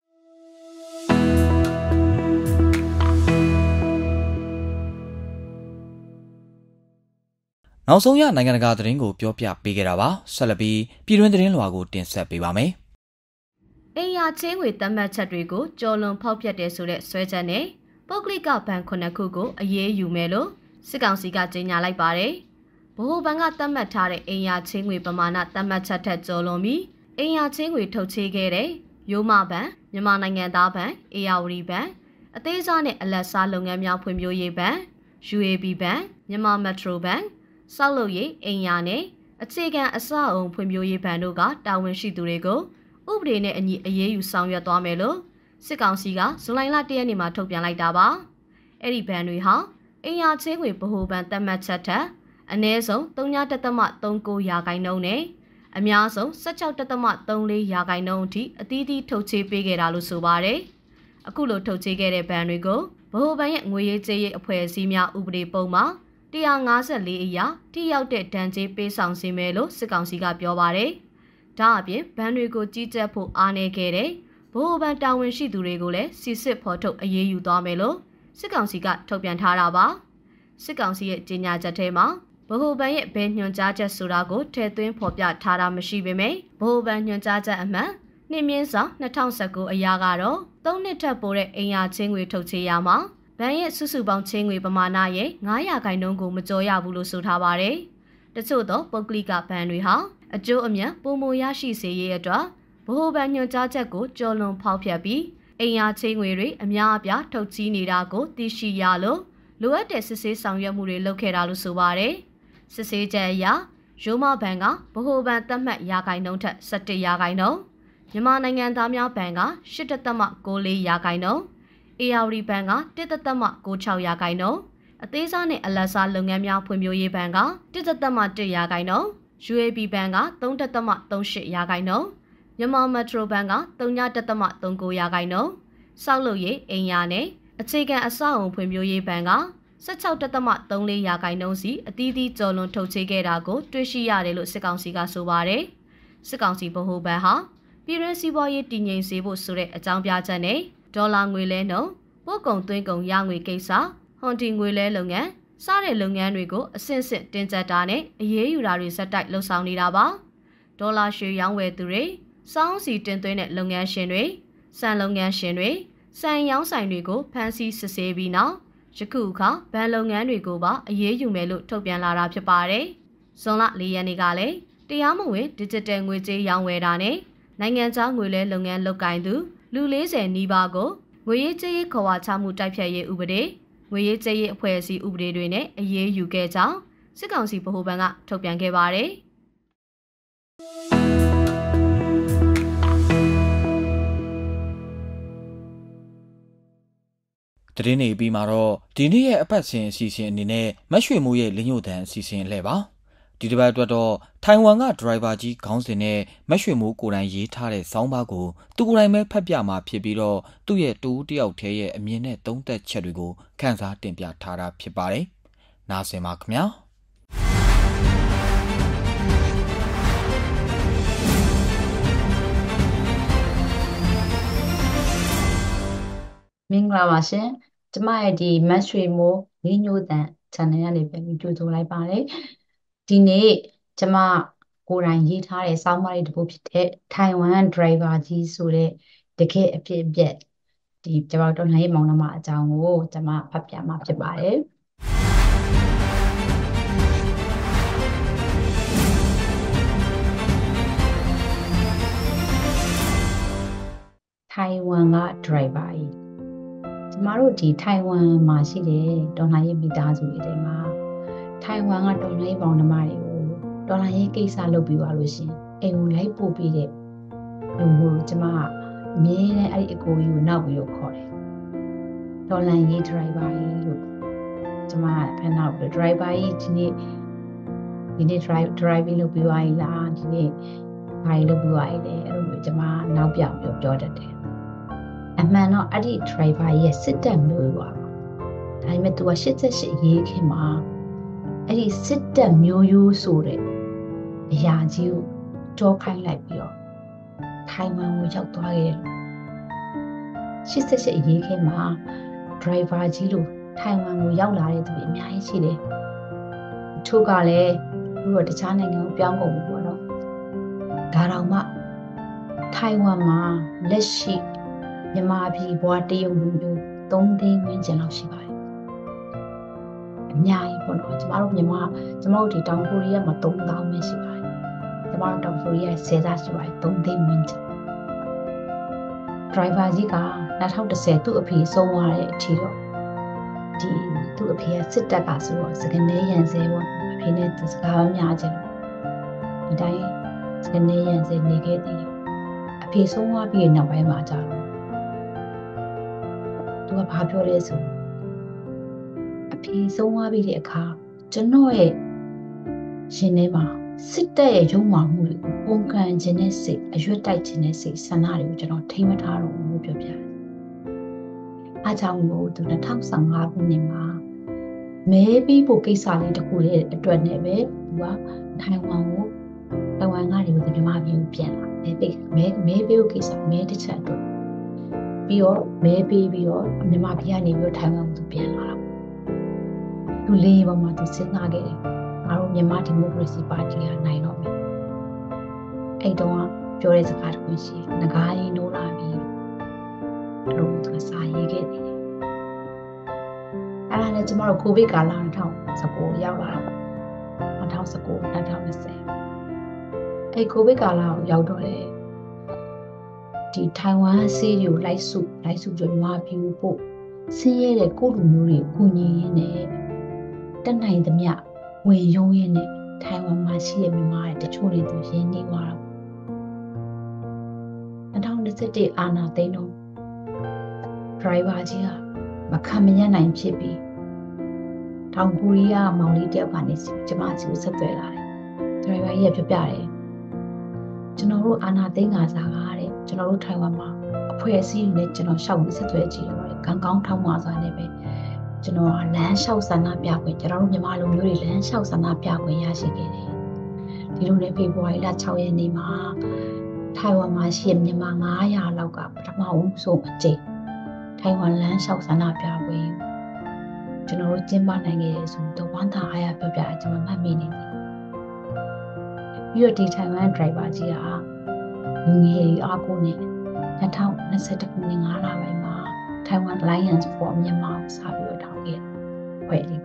နောက်ဆုံးရနိုင်ငံတကာသတင်းကိုပြောပြပေးခဲ့တာပါဆက်လက်ပြီးပြည်တွင်းသတင်းလွှာကိုတင်ဆက်ပေးပါမယ်အိမ်ယာချင်းငွေသတ်မှတ်ချက်တွေကိုကျော်လွန်ဖောက်ဖျက်တယ်ဆိုတဲ့ဆွဲချက်နဲ့ပုဂ္ဂလိကဘဏ်ခုနှစ်ခုကိုအရေးယူမယ်လို့စစ်ကောင်စီကကြေညာလိုက်ပါတယ်။ဗဟိုဘဏ်ကသတ်မှတ်ထားတဲ့အိမ်ယာချင်းငွေပမာဏသတ်မှတ်ချက်ထက်ကျော်လွန်ပြီးအိမ်ယာချင်းငွေထုတ်ချေခဲ့တဲ့ရိုးမဘဏ်၊မြန်မာနိုင်ငံသားဘဏ်၊အေယာဝတီဘဏ်၊အသေးစားနဲ့အလတ်စားလုပ်ငန်းများဖွံ့ဖြိုးရေးဘဏ်၊ ယူ အေ ဘီ ဘဏ်၊မြန်မာမက်ထရိုဘဏ်၊စောက်လုပ်ရေးအိမ်ယာနဲ့အခြေခံအဆောက်အုံဖွံ့ဖြိုးရေးဘဏ်တို့ကတာဝန်ရှိသူတွေကိုဥပဒေနဲ့အညီအရေးယူဆောင်ရွက်သွားမယ်လို့စစ်ကောင်စီကဇူလိုင်လတရက်နေ့မှာထုတ်ပြန်လိုက်တာပါအဲ့ဒီဘဏ်တွေဟာအိမ်ယာချင်းငွေဗဟိုဘဏ်သတ်မှတ်ချက်ထက်အနည်းဆုံး၃.၃၉ရာခိုင်နှုန်းနဲ့အများဆုံး၁၆.၃၄ရာခိုင်နှုန်းအထိအသီးသီးထုတ်ချေပေးခဲ့တာလို့ဆိုပါတယ်အခုလိုထုတ်ချေခဲ့တဲ့ဘဏ်တွေကိုဗဟိုဘဏ်ရဲ့ငွေရေးကြေးရေးအဖွဲ့အစည်းများဥပဒေပုံမှာ၁၅၄အရာထိရောက်တဲ့ဒဏ်ကြေးပေးဆောင်စေမယ်လို့စစ်ကောင်စီကပြောပါတယ်ဒါအပြင်ဘဏ်တွေကိုကြီးကြပ်ဖို့အားနည်းခဲ့တဲ့ဗဟိုဘဏ်တာဝန်ရှိသူတွေကိုလည်းစစ်စစ်ဖော်ထုတ်အရေးယူသွားမယ်လို့စစ်ကောင်စီကထုတ်ပြန်ထားတာပါစစ်ကောင်စီရဲ့ကြေညာချက်ထဲမှာဗဟိုဘဏ်ရဲ့ဘယ်ညွှန်ကြားချက်ဆိုတာကိုထည့်သွင်းဖော်ပြထားတာမရှိပေမယ့်ဗဟိုဘဏ်ညွှန်ကြားချက်အမှန်နှင်းမြင့်ဆောင်၂၀၁၉အရာကတော့သုံးနှစ်ထပ်ပိုတဲ့အိမ်ယာချင်းငွေထုတ်ချေရမှာဘဏ်ရဲ့စုစုပေါင်းချင်းငွေပမာဏရဲ့၅ရာခိုင်နှုန်းကိုမကျော်ရဘူးလို့ဆိုထားပါတယ်။တချို့သောပုဂ္ဂလိကဘဏ်တွေဟာအကျိုးအမြတ်ပိုမိုရရှိစေရေးအတွက်ဗဟိုဘဏ်ညွှန်ကြားချက်ကိုကျော်လွန်ဖောက်ဖျက်ပြီးအိမ်ယာချင်းငွေတွေအများအပြားထုတ်ချီးနေတာကိုသိရှိရလို့လိုအပ်တဲ့စစ်ဆေးဆောင်ရွက်မှုတွေလုပ်ခဲ့တာလို့ဆိုပါတယ်။စစ်ဆေးချက်အရရိုးမဘဏ်ကဗဟိုဘဏ်သတ်မှတ်ရာခိုင်နှုန်းထက်၁၁ရာခိုင်နှုန်းမြန်မာနိုင်ငံသားများဘဏ်က၈ဒသမ ၉၄ရာခိုင်နှုန်းအေယာဝတီဘဏ်က၁ဒသမ ၉၆ရာခိုင်နှုန်းအသေးစားနဲ့အလတ်စားလုပ်ငန်းများဖွံ့ဖြိုးရေးဘဏ်က၁ဒသမ၁ရာခိုင်နှုန်း ယူ အေ ဘီ ဘဏ်က၃ဒသမ၃၈ရာခိုင်နှုန်းမြန်မာမက်ထရိုဘဏ်က၃ဒသမ၃၉ရာခိုင်နှုန်းစောက်လုပ်ရေးအိမ်ယာနဲ့အခြေခံအဆောက်အုံဖွံ့ဖြိုးရေးဘဏ်က၁၆ဒသမ၃၄ရာခိုင်နှုန်းစီအသီးသီးကျော်လွန်ထုတ်ချေခဲ့တာကိုတွေ့ရှိရတယ်လို့စစ်ကောင်စီကဆိုပါတယ်စစ်ကောင်စီဗဟိုဘဏ်ဟာပြည်တွင်းစီးပွားရေးတည်ငြိမ်စေဖို့ဆိုတဲ့အကြောင်းပြချက်နဲ့ဒေါ်လာငွေလဲနှုန်းပို့ကုန်သွင်းကုန်ရငွေကိစ္စဟွန်တီငွေလဲလုပ်ငန်းစတဲ့လုပ်ငန်းတွေကိုအဆင့်ဆင့်တင်ကျပ်တာနဲ့အရေးယူတာတွေဇက်တိုက်လှုပ်ဆောင်နေတာပါဒေါ်လာရွှေရောင်းဝယ်သူတွေစောင်းစီတင်သွင်းတဲ့လုပ်ငန်းရှင်တွေစံလုပ်ငန်းရှင်တွေစံရောင်းဆိုင်တွေကိုဖမ်းဆီးစစ်ဆေးပြီးနောက်ယခုအခါဘဏ်လုပ်ငန်းတွေကိုပါအရေးယူမယ်လို့ထုတ်ပြန်လာတာဖြစ်ပါတယ်ဇွန်လ၄ရက်နေ့ကလည်းတရားမဝင် digital ငွေကြေးရောင်းဝယ်တာနဲ့နိုင်ငံခြားငွေလဲလုပ်ငန်းလုပ်ကိုင်သူလူ၄၀နီးပါးကိုငွေရေးကြေးရေးခေါ်ဝါချမှုတိုက်ဖြတ်ရေးဥပဒေငွေရေးကြေးရေးအဖွဲ့အစည်းဥပဒေတွေနဲ့အရေးယူခဲ့ကြောင်းစစ်ကောင်စီဗဟိုဘဏ်ကထုတ်ပြန်ခဲ့ပါတယ်တရင်နေပြီးမှာတော့ဒီနေ့ရဲ့အပတ်စဉ်အစီအစဉ်အနေနဲ့မတ်ရွှေမိုးရဲ့လင်းညို့တန်အစီအစဉ်လဲပါဒီတစ်ပတ်အတွက်တော့ထိုင်ဝမ်ကဒရိုင်ဘာကြီးခေါင်းစဉ်နဲ့မတ်ရွှေမိုးကိုယ်တိုင်ရေးထားတဲ့ဆောင်းပါးကိုသူကိုယ်တိုင်ပဲဖတ်ပြမှာဖြစ်ပြီးတော့သူ့ရဲ့တူတယောက်တည်းရဲ့အမြင်နဲ့သုံးသက်ချက်တွေကိုခန်းစားတင်ပြထားတာဖြစ်ပါတယ်။နားဆင်ပါခင်ဗျာမင်္ဂလာပါရှင်ကျမရဲ့ဒီမတ်ရွှေမိုးလင်းညို့တန် channel ကနေပြန်ပြီးကြိုဆိုလိုက်ပါတယ်ဒီနေ့ကျမကိုယ်တိုင်ရေးထားတဲ့စောင်းပါးလေးတစ်ပုဒ်ဖြစ်တဲ့ထိုင်ဝမ်ဒရိုင်ဘာကြီးဆိုတဲ့တကယ်အဖြစ်အပျက်ဒီကျမတို့နိုင်မောင်နှမအကြောင်းကိုကျမဖတ်ပြမှာဖြစ်ပါတယ်ထိုင်ဝမ်ကဒရိုင်ဘာကြီးကျမတို့ဒီထိုင်ဝမ်မှာရှိတဲ့တော်လှန်ရေးမိသားစုတွေမှာထိုင်ဝမ်ကတော်လှန်ရေးပေါင်းနှမတွေကိုတော်လှန်ရေးကိစ္စလုပ်ပြီးသွားလို့ရှင်အိမ်ကိုလိုက်ပို့ပြီးတဲ့လူမျိုးကျမကအမြဲတမ်းအဲ့ဒီအကိုကြီးကိုနောက်ပြီးတော့ခေါ်တယ်တော်လှန်ရေးဒရိုင်ဘာကြီးလို့ကျမဖန်နောက်ပြီးဒရိုင်ဘာကြီးဒီနေ့ဒီနေ့ drive driving လုပ်ပြီးသွားပြီလားဒီနေ့ဘာလုပ်ပြီးသွားပြီလဲအဲ့လိုမျိုးကျမနောက်ပြောင်ပြောပြောတတ်တယ်အမှန်တော့အဲ့ဒီ driver ရဲ့စစ်တပ်မျိုးပါဒါပေမဲ့ तू က၈၈ရေးခင်မှာအဲ့ဒီစစ်တပ်မျိုးရိုးဆိုတဲ့အရာကြီးကိုကြောခိုင်းလိုက်ပြီးတော့ထိုင်ဝမ်ကိုရောက်သွားခဲ့တယ်လို့၈၈ရေးခင်မှာ driver ကြီးလို့ထိုင်ဝမ်ကိုရောက်လာတဲ့သူတွေအများကြီးရှိတယ်သူကလည်းသူတို့တခြားနိုင်ငံကိုပြောင်းကုန်ပြီပေါ့နော်ဒါတော့မှထိုင်ဝမ်မှာလက်ရှိမြန်မာပြည်ဘွားတရုတ်လူမျိုးသုံးသိန်းဝန်းကျင်လောက်ရှိပါတယ်အများကြီးပေါ့နော်ကျမတို့မြန်မာကျမတို့ဒီတောင်ကိုရီးယားမှာသုံးသောင်းပဲရှိပါတယ်ကျမတို့တောင်ကိုရီးယားဆယ်သားရှိပါတယ်သုံးသိန်းဝန်းကျင် driver ကြီးက၂၀၁၀သူ့အဖေဆုံးသွားတဲ့အထိတော့ဒီသူ့အဖေကစစ်တပ်ကဆိုတော့စကနေရန်စဲပေါ့အဖေနဲ့စကားများကြတယ်ဒီတိုင်းစကနေရန်စဲနေခဲ့တယ်အဖေဆုံးသွားပြီးနောက်ပိုင်းမှာကြာတော့သူကဘာပြောလဲဆိုအဖေဆုံးသွားပြီးတဲ့အခါကျွန်တော်ရဲ့ရှင်ထဲမှာစစ်တပ်ရဲ့ရုံမာမှုတွေကိုပုံကန်ခြင်းနဲ့စိတ်အရွက်တိုက်ခြင်းနဲ့စိတ်ဆန္ဒတွေကိုကျွန်တော်ထိမ့်မထားတော့ဘူးလို့ပြောပြတယ်။အားကြောင့်မို့သူ၂၀၁၅ခုနှစ်မှာမဲပြီးဖို့ကိစ္စလေးတစ်ခုရဲ့အတွက်နဲ့ပဲသူကထိုင်ဝမ်ကိုထိုင်ဝမ်ကနေပြီးမြန်မာပြည်ကိုပြန်လာတယ်။မဲမဲပြီးဖို့ကိစ္စမဲတစ်ချက်အတွက်ပြီးတော့မဲပြီးပြီးတော့မြန်မာပြည်ကနေပြီးထိုင်ဝမ်ကိုပြန်လာတာ။သူလေးပေါ်မှာသူစဉ်းစားခဲ့တယ်။ငါတို့မြန်မာဒီမိုကရေစီပါတီကနိုင်တော့မယ်အဲ့တော့ပြောတဲ့စကားတစ်ခုရှိငကားရင်နိုးလာပြီလို့သူကစာရေးခဲ့တယ်အဲ့ဒါနဲ့ကျမတို့ကိုဗစ်ကာလ၂၀၁၉ရောက်လာတော့၂၀၁၉ ၂၀၂၀အဲ့ကိုဗစ်ကာလကိုရောက်တော့လေဒီထိုင်ဝမ်ဆေးတွေကိုလိုက်စုလိုက်စုကြွားပြူဖို့ဆင်းရဲတဲ့ကိုလူမျိုးတွေကူညီရင်းနဲ့တက်နိုင်သမျှဝင်ရုံးရင်းနဲ့ထိုင်ဝမ်မှာရှိတဲ့မြန်မာတွေတချို့တွေသူရင်းနှီးသွားတော့၂၀၂၁အာနာသိန်းတော့ဒရိုင်ဘာကြီးကမခံမရနိုင်ဖြစ်ပြီးတောင်ကိုရီးယားမောင်လေးတယောက်ကနေကျမစီကိုဆက်သွယ်လာတယ်ဒရိုင်ဘာကြီးကပြောပြတယ်ကျွန်တော်တို့အာနာသိန်းကစားကားတဲ့ကျွန်တော်တို့ထိုင်ဝမ်မှာအဖွဲ့အစည်းတွေနဲ့ကျွန်တော်ရှောက်ပြီးဆက်သွယ်ကြည့်တော့ကံကောင်းထောင်းမှာစွာနဲ့ပဲကျွန်တော်ကလမ်းလျှောက်ဆန္ဒပြခွင့်ကျွန်တော်တို့မြန်မာလူမျိုးတွေလမ်းလျှောက်ဆန္ဒပြခွင့်ရရှိခဲ့တယ်ဒီလိုနဲ့ဖေဖော်ဝါရီလ၆ရက်နေ့မှာထိုင်ဝမ်မှာရှိတဲ့မြန်မာ၅ရာလောက်ကပထမဆုံးအကြိမ်ထိုင်ဝမ်လမ်းလျှောက်ဆန္ဒပြခွင့်ကျွန်တော်တို့ကျင်းပနိုင်ခဲ့တယ်ဆိုတော့ဝမ်းသာအားရပြောပြကျွန်တော်မှတ်မိနေတယ်ပြီးတော့ဒီထိုင်ဝမ်ဒရိုင်ဘာကြီးကလူငယ်တွေအားကိုးနေ၂၀၂၁ခုနှစ်၅လပိုင်းမှာထိုင်ဝမ် Alliance for မြန်မာကိုစပြီးတော့ထောင်ခဲ့ဖွဲ့လေး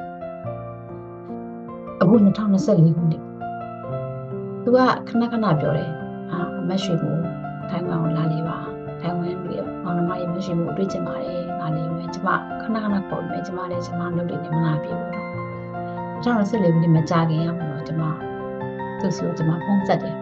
အခု၂၀၂၄ခုနှစ်သူကခဏခဏပြောတယ်ဟာမက်ရွှေကိုထိုင်ဝမ်ကိုလာလေပါထိုင်ဝမ်တွေမောင်နှမရဲ့မက်ရွှေကိုတွေ့ချင်ပါတယ်လာလေမယ်ကျမခဏခဏခေါ်မယ်ကျမလည်းကျမလုပ်တယ်မလားပြေဘူးနော်၂၀၂၄ခုနှစ်မကြခင်ရမှာတော့ကျမသူ့ဆိုကျမပုံစံတယ်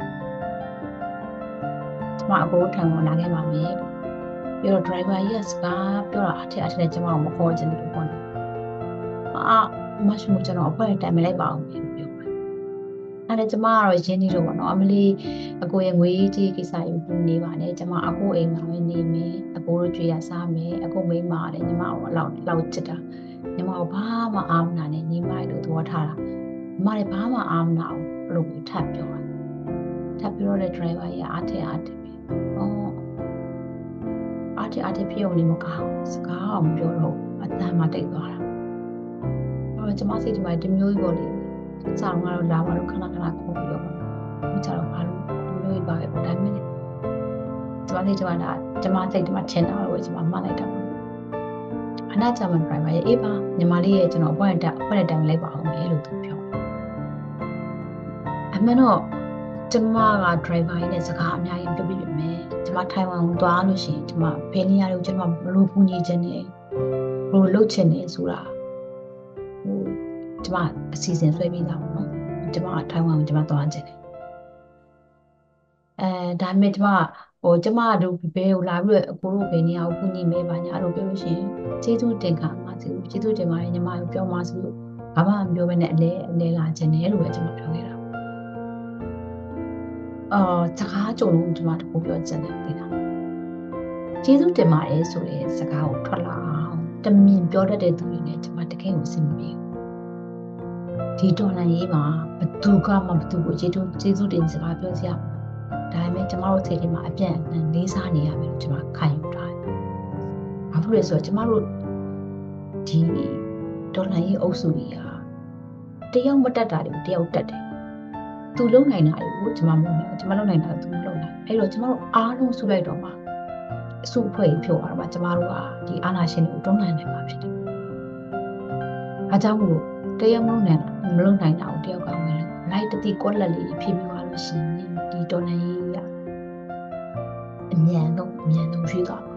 ကျမအကိုထိုင်ဝမ်လာခဲ့ပါမယ်ပြီးတော့ driver ကြီးကစကားပြောတာအထက်အထက်ကျမကိုမခေါ်ချင်ဘူးပေါ့နော်အာမရှိမကျွန်တော်အဖွဲတိုင်မလိုက်ပါအောင်ပြောတယ်အဲ့ဒါကျမကတော့ရင်းနှီးတော့ပေါ့နော်အမလီအကိုရဲ့ငွေကြီးကိစ္စယူပြီးနေပါနဲ့ကျမအကိုအိမ်မှာပဲနေမယ်အကိုတို့ကြွေရစားမယ်အကိုမိန်းမလည်းညီမကိုအလောက်လောက်ချစ်တာညီမကိုဘာမှအားမနာနဲ့ညီမတို့သဘောထားတာညီမလည်းဘာမှအားမနာဘူးဘလို့ထပ်ပြောတာထပ်ပြောတဲ့ driver ကြီးအားထက်အားထက်ပဲအော်အားထက်အားထက်ဖြစ်အောင်နေမကောင်းစကားအောင်ပြောတော့အတန်မှတိတ်သွားတာအော်ကျမစိတ်ထဲမှာဒီမျိုးကြီးပေါ့လေဆောင်းကတော့လာပါတော့ခဏခဏခေါ်ပြီးတော့ဒီချတော့ဘာလို့ဒီမျိုးကြီးပါပဲဒါမှမဟုတ်ကျမစိတ်ထဲမှာကျမစိတ်ထဲမှာထင်တာလို့ကျမမှတ်လိုက်တာပေါ့အနာချမန် driver ရဲ့အေးပါညီမလေးရဲ့ကျွန်တော်အပွင့်တက်အပွင့်တိုင်လိုက်ပါအောင်လေလို့သူပြောအမှန်တော့ကျမက driver ကြီးနဲ့စကားအများကြီးပြောပြပြမယ်ကျမထိုင်ဝမ်ကိုသွားလို့ရှိရင်ကျမဘယ်နေရာလို့ကျမဘလို့ပူညီခြင်းနဲ့ဘလို့လှုပ်ချင်နေဆိုတာဟိုကျမအစီအစဉ်ဆွဲပြီးသားပေါ့နော်ကျမထိုင်ဝမ်ကိုကျမသွားချင်တယ်အဲဒါပေမဲ့ကျမဟိုကျမတို့ဘယ်ကိုလာပြီးတော့အကိုတို့ဘယ်နေရာကိုပူညီမဲပါညာလို့ပြောလို့ရှိရင်ကျေးဇူးတင်ခါပါစေကျေးဇူးတင်ပါတယ်ညီမတို့ပြောမှဆိုလို့ဘာမှမပြောဘဲနဲ့အလဲအလဲလာခြင်းနဲ့လို့ပဲကျမပြောခဲ့တာအော်စကားကြုံလို့ကျမတခုပြောချင်တယ်သိလားကျေးဇူးတင်ပါတယ်ဆိုတဲ့စကားကိုထွက်လာအောင်တမင်ပြောတတ်တဲ့သူတွေနဲ့ကျမတကယ်ကိုစင်မပြေဒီတော်လှန်ရေးမှာဘသူကမှဘသူကိုကျေးဇူးကျေးဇူးတင်စကားပြောစရာဒါပေမဲ့ကျမတို့စိတ်ထဲမှာအပြည့်အနှံလေးစားနေရမယ်လို့ကျမခံယူထားတယ်။ဘာဖြစ်လဲဆိုတော့ကျမတို့ဒီတော်လှန်ရေးအုပ်စုကြီးဟာတယောက်မတက်တာတွေကိုတယောက်တက်တယ်။သူလုံနိုင်တာတွေကိုကျမမလုပ်နိုင်ဘူး။ကျမလုံနိုင်တာကိုသူမလုပ်နိုင်။အဲ့တော့ကျမတို့အားလုံးစုလိုက်တော့မှအစုအဖွဲ့ဖြို့သွားတော့မှကျမတို့ကဒီအာဏာရှင်တွေကိုတွန်းလှန်နိုင်မှာဖြစ်တယ်။အားကြောင့်မို့တယောက်မလုံနိုင်မလုံနိုင်တာကိုတယောက်ကဝင်လို့လိုက်တတိကွက်လက်လေးဖြည့်ပြီးသွားလို့ရှိရင်ဒီတော်လှန်ရေးကအမြန်ဆုံးအမြန်ဆုံးရွေးသွားပါ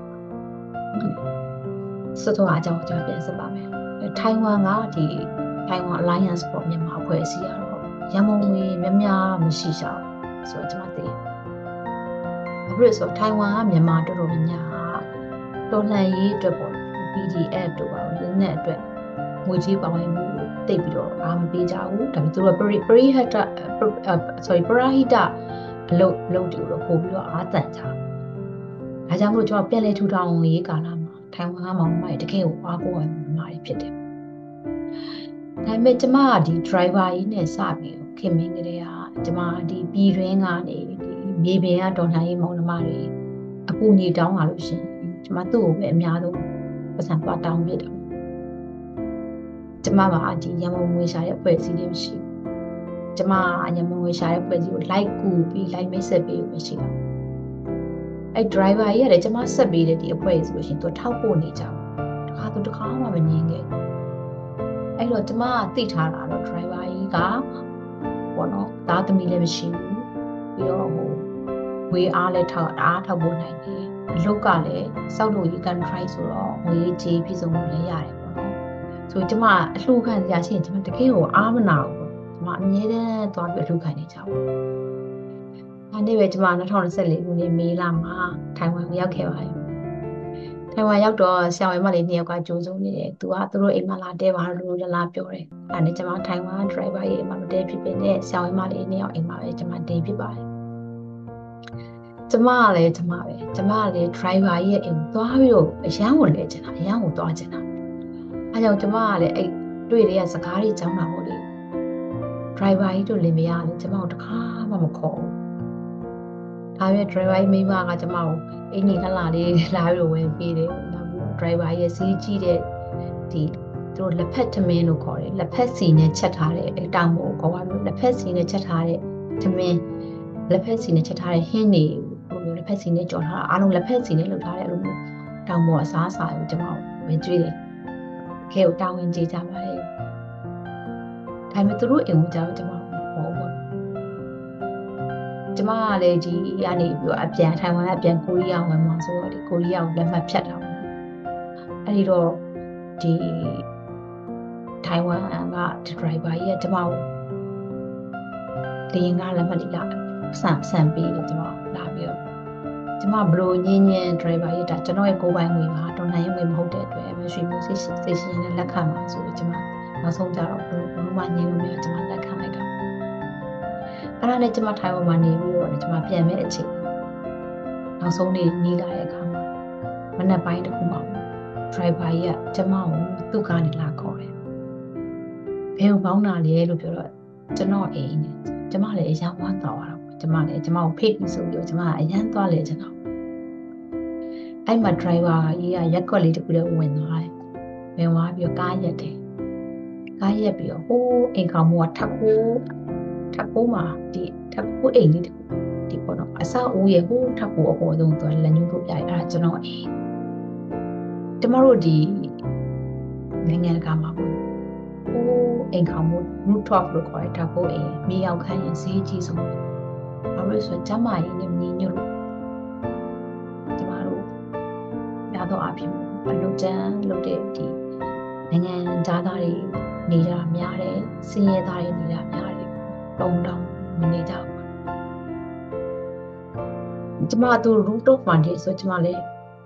စတော့အကြောင်းအကြောင်းပြန်ဆက်ပါမယ်ထိုင်ဝမ်ကဒီထိုင်ဝမ် Alliance for မြန်မာအဖွဲ့အစည်းရတော့ရမုံငွေများများမရှိရှာဘူးဆိုတော့ကျွန်မသိတယ်အခုလို့ဆိုထိုင်ဝမ်ကမြန်မာတော်တော်များများတော်လှန်ရေးအတွက်ပေါ့ ပီ ဒီ အက်ဖ် တို့ပါလို့လက်အတွက်ငွေကြေးပါဝင်မှုတိတ်ပြီးတော့အားမပေးကြဘူးဒါပေမဲ့သူတို့ပရိပရိဟတ sorry ပရာဟိတအလုပ်လုပ်တူတော့ပို့ပြီးတော့အားတန်ကြဒါကြောင့်မို့ကျွန်တော်ပြန်လဲထူထောင်ရေးကာလမှာထိုင်ဝမ်ကမောင်မိုက်တကယ်ကိုအားကိုးရမှာဖြစ်တယ်ဒါပေမဲ့ကျမကဒီ driver ကြီးနဲ့စပြီးခင်မင်းကလေးကကျမဒီပြည်တွင်းကနေဒီမြေပြင်ကတော်လှန်ရေးမောင်နှမတွေအကူအညီတောင်းလာလို့ရှိရင်ကျမသူ့ကိုပဲအများဆုံးပတ်စံပတ်တောင်းပြတယ်ကျမကဒီရမုံငွေရှာတဲ့အဖွဲ့အစည်းတွေမရှိဘူးကျမအညမငွေရှာတဲ့ဖွဲ့စည်းကိုလိုက်ကူပြီး လိုက်မိတ်ဆက်ပေးလို့ရှိတာအဲ့ driver ကြီးရတယ်ကျမဆက်ပေးတဲ့ဒီအဖွဲ့ဆိုလို့ရှိရင်သူထောက်ပို့နေကြတယ်တခါသူတခါမှမငြင်းခဲ့အဲ့တော့ကျမကသိထားတာတော့ driver ကြီးကဘောနော်သားသမီးလည်းမရှိဘူးပြီးတော့ဟိုငွေအားလည်းထောက်အားထောက်ပို့နိုင်တယ်အလုပ်ကလည်းစောက်လို့ရေ contract ဆိုတော့ငွေကြေးပြည်စုံမှုလည်းရတယ်ပေါ့နော်ဆိုကျမအလှူခံရရှိရင်ကျမတကယ်ကိုအားမနာဘူးပေါ့ကျမအမြဲတမ်းသွားပြီးအလှူခံနေကြပါအဲ့ဒီပဲကျမ၂၀၂၄ခုနှစ်မေလမှာထိုင်ဝမ်ကိုရောက်ခဲ့ပါတယ်ထိုင်ဝမ်ရောက်တော့ဆရာဝန်မလေးနှစ်ယောက်ကကြိုးစုံနေတယ်သူကသူတို့အိမ်မှာလာတဲပါလို့လာပြောတယ်အဲ့ဒါနဲ့ကျမထိုင်ဝမ် driver ရဲ့အိမ်မှာမတဲဖြစ်ဖြစ်နဲ့ဆရာဝန်မလေးနှစ်ယောက်အိမ်မှာပဲကျမတဲဖြစ်ပါတယ်ကျမကလည်းကျမပဲကျမကလည်း driver ရဲ့အိမ်ကိုသွားပြီးတော့အရန်ကိုလဲချင်တာအရန်ကိုသွားချင်တာအဲကြောင့်ကျမကလည်းအဲ့တွေ့တဲ့စကားတွေကြောင်းတာမို့လေ driver ကြီးတို့လင်မယားလည်းကျမကိုတခါမှမခေါ်ဘူးဒါပေမဲ့ driver ကြီးမိမကကျမကိုအင်းကြီးလှလှလေးလာပြီးတော့ဝင်ပေးတယ်နောက်ပြီး driver ရဲ့စီးကြီးတဲ့ဒီသူတို့လက်ဖက်ထမင်းလို့ခေါ်တယ်လက်ဖက်စီနဲ့ချက်ထားတဲ့အဲ့တောင်ပေါ်ခေါ်ပါလို့လက်ဖက်စီနဲ့ချက်ထားတဲ့ထမင်းလက်ဖက်စီနဲ့ချက်ထားတဲ့ဟင်းတွေဟိုမျိုးလက်ဖက်စီနဲ့ကြော်ထားတာအားလုံးလက်ဖက်စီနဲ့လုပ်ထားတဲ့အဲ့လိုမျိုးတောင်ပေါ်အစားအစာကိုကျမကိုဝင်ကြွေးတယ်ခဲကိုတောင်းဝင်ကြည့်ကြပါလေဒါပေမဲ့သူတို့အိမ်ကိုကြောက်ကျမဘောဘောကျမကလည်းဒီကနေပြီးတော့အပြန်ထိုင်ဝမ်အပြန်ကိုရီးယားဝင်မှာဆိုတော့ဒီကိုရီးယားကိုလက်မှတ်ဖြတ်တာအဲ့ဒီတော့ဒီထိုင်ဝမ်ကဒီ driver ကြီးကကျမကိုလေရင်ကလက်မှတ်လေးလာဆန်ဆန်ပေးတယ်ကျမလာပြီးတော့ကျမဘလို့ညင်းညင်း driver ကြီးဒါကျွန်တော်ရဲ့ကိုယ်ပိုင်ငွေမှာတော်နိုင်ငွေမဟုတ်တဲ့အတွက်မရွှေဘူးစိတ်စိတ်ရှင်နဲ့လက်ခံပါဆိုတော့ကျမနောက်ဆုံးကြတော့ဘလို့ဘလို့မှညင်းလို့မရကျမလက်ခံလိုက်တာအဲ့ဒါနဲ့ကျမထိုင်ဝမ်မှာနေပြီးတော့ကျမပြန်မဲ့အချိန်နောက်ဆုံးနေ့နေလာတဲ့အခါမှာမနက်ပိုင်းတစ်ခုမှ driver ကြီးကကျမကိုသူ့ကားနဲ့လာခေါ်တယ်ဘယ်ကိုပေါင်းတာလဲလို့ပြောတော့ကျွန်တော်အိမ်နဲ့ကျမလည်းအရန်ဝမ်းသွားတာပေါ့ကျမလည်းကျမကိုဖိတ်ပြီးဆိုပြီးတော့ကျမကအရန်သွားလေကျွန်တော်အဲ့မှာ driver ကြီးကရက်ကွက်လေးတစ်ခုလည်းဝင်သွားတယ်ဝင်သွားပြီးတော့ကားရက်တယ်ကားရက်ပြီးတော့ဟိုးအိမ်ကောင်မိုးကထပ်ခိုးထပ်ခိုးမှာဒီထပ်ခိုးအိမ်လေးတစ်ခုဒီပေါ့နော်အဆောက်အဦရဲ့ဟိုးထပ်ခိုးအပေါ်ဆုံးသွားလက်ညှိုးထိုးပြရတယ်အဲ့ဒါကျွန်တော်အိမ်ကျမတို့ဒီနိုင်ငံကမှာပေါ့ဟိုးအိမ်ကောင်မိုး rooftop လို့ခေါ်တဲ့ထပ်ခိုးအိမ်မြေရောက်ခန်းရင်ဈေးကြီးဆုံးဘာလို့ဆိုကျမရင်းနဲ့ညီညွတ်လို့ကျမတို့ရတော့အဖြစ်အလုပ်တန်းလုပ်တဲ့ဒီနိုင်ငံသားတွေနေကြများတယ်စင်းရဲသားတွေနေကြများတယ်တုံတောင်မနေကြဘူးကျမတို့ rooftop မှာနေဆိုကျမလည်း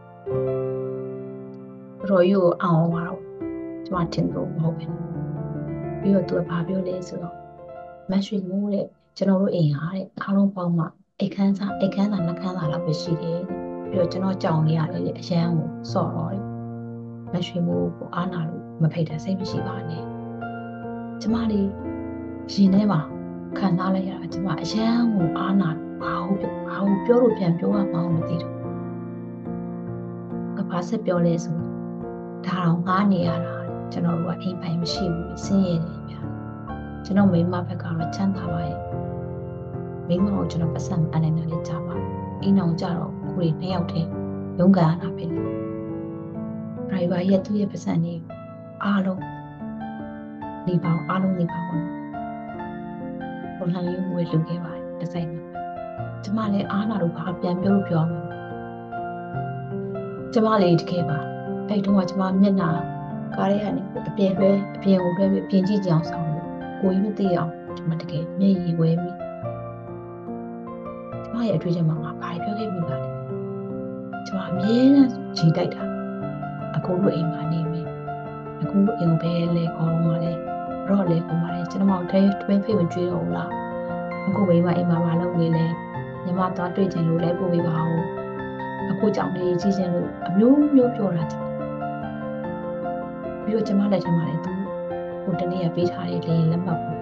ရော်ယူအောင်ပါတော့ကျမထင်လို့မဟုတ်ဘူးပြီးတော့သူကဘာပြောလဲဆိုတော့မတ်ရွှေမိုးတဲ့ကျွန်တော်တို့အိမ်ဟာတဲ့အားလုံးပေါင်းမှအိတ်ခမ်းစားအိတ်ခမ်းစားနှခမ်းစားလောက်ပဲရှိတယ်ပြီးတော့ကျွန်တော်ကြောင်နေရတယ်လေအရန်ကိုစော့တော့တယ်မတ်ရွှေမိုးကိုအားနာလို့မဖိတ်တဲ့စိတ်မရှိပါနဲ့ကျမလေးရင်ထဲမှာခံစားလိုက်ရတာကျမအရန်ကိုအားနာဘာဟုတ်ဘာဟုတ်ပြောလို့ပြန်ပြောရမှမသိတော့ကဘာဆက်ပြောလဲဆိုဒါတော့ငားနေရတာကျွန်တော်တို့ကအိမ်ပိုင်မရှိဘူးဆင်းရဲတယ်ဗျာကျွန်တော်မိမဘက်ကတော့ချမ်းသာပါရဲ့မိမကိုကျွန်တော်ပတ်စံအနိုင်နဲ့လေးကြားပါအိမ်အောင်ကြတော့ကိုရီနှစ်ယောက်တည်းရုန်းကန်ရတာပဲလေ driver ရဲ့သူ့ရဲ့ပတ်စံနေအားလုံးနေပေါင်းအားလုံးနေပေါင်းပေါ့ဘုံလှန်ရေးဝယ်လုပ်ခဲ့ပါတယ်တစ်ဆိုင်မှာကျမလည်းအားနာလို့ဘာပြန်ပြောလို့ပြောမှာကျမလည်းတကယ်ပါအဲ့တုန်းကကျမမျက်နှာကားရဲကနေအပြင်လွှဲအပြင်ကိုလွှဲပြီးပြင်ကြည့်ကြအောင်ဆောင်လို့ကိုကြီးမသိအောင်ကျမတကယ်မျက်ရည်ဝဲမိကျမရဲ့အတွေ့အကြုံမှာငါဘာပြောခဲ့မိပါလဲကျမအမြဲတမ်းကြည်တိုက်တာအခုလိုအိမ်မှာနေမယ်အခုအိမ်ပဲလေခေါ်မှလဲတော့လေခေါ်မှလဲကျွန်တော်တဲတွင်းဖိတ်မကြွေးတော့ဘူးလားအခုမိမအိမ်မှာမလုပ်နေလဲညီမသွားတွေ့ချင်လို့လဲပို့ပေးပါဦးအခုကြောင့်လေးကြီးချင်လို့အမျိုးမျိုးပြောတာပြီးတော့ကျမလက်ထက်မှာလည်းသူဟိုတနေ့ကပေးထားတဲ့လေလက်မှတ်ပေါ့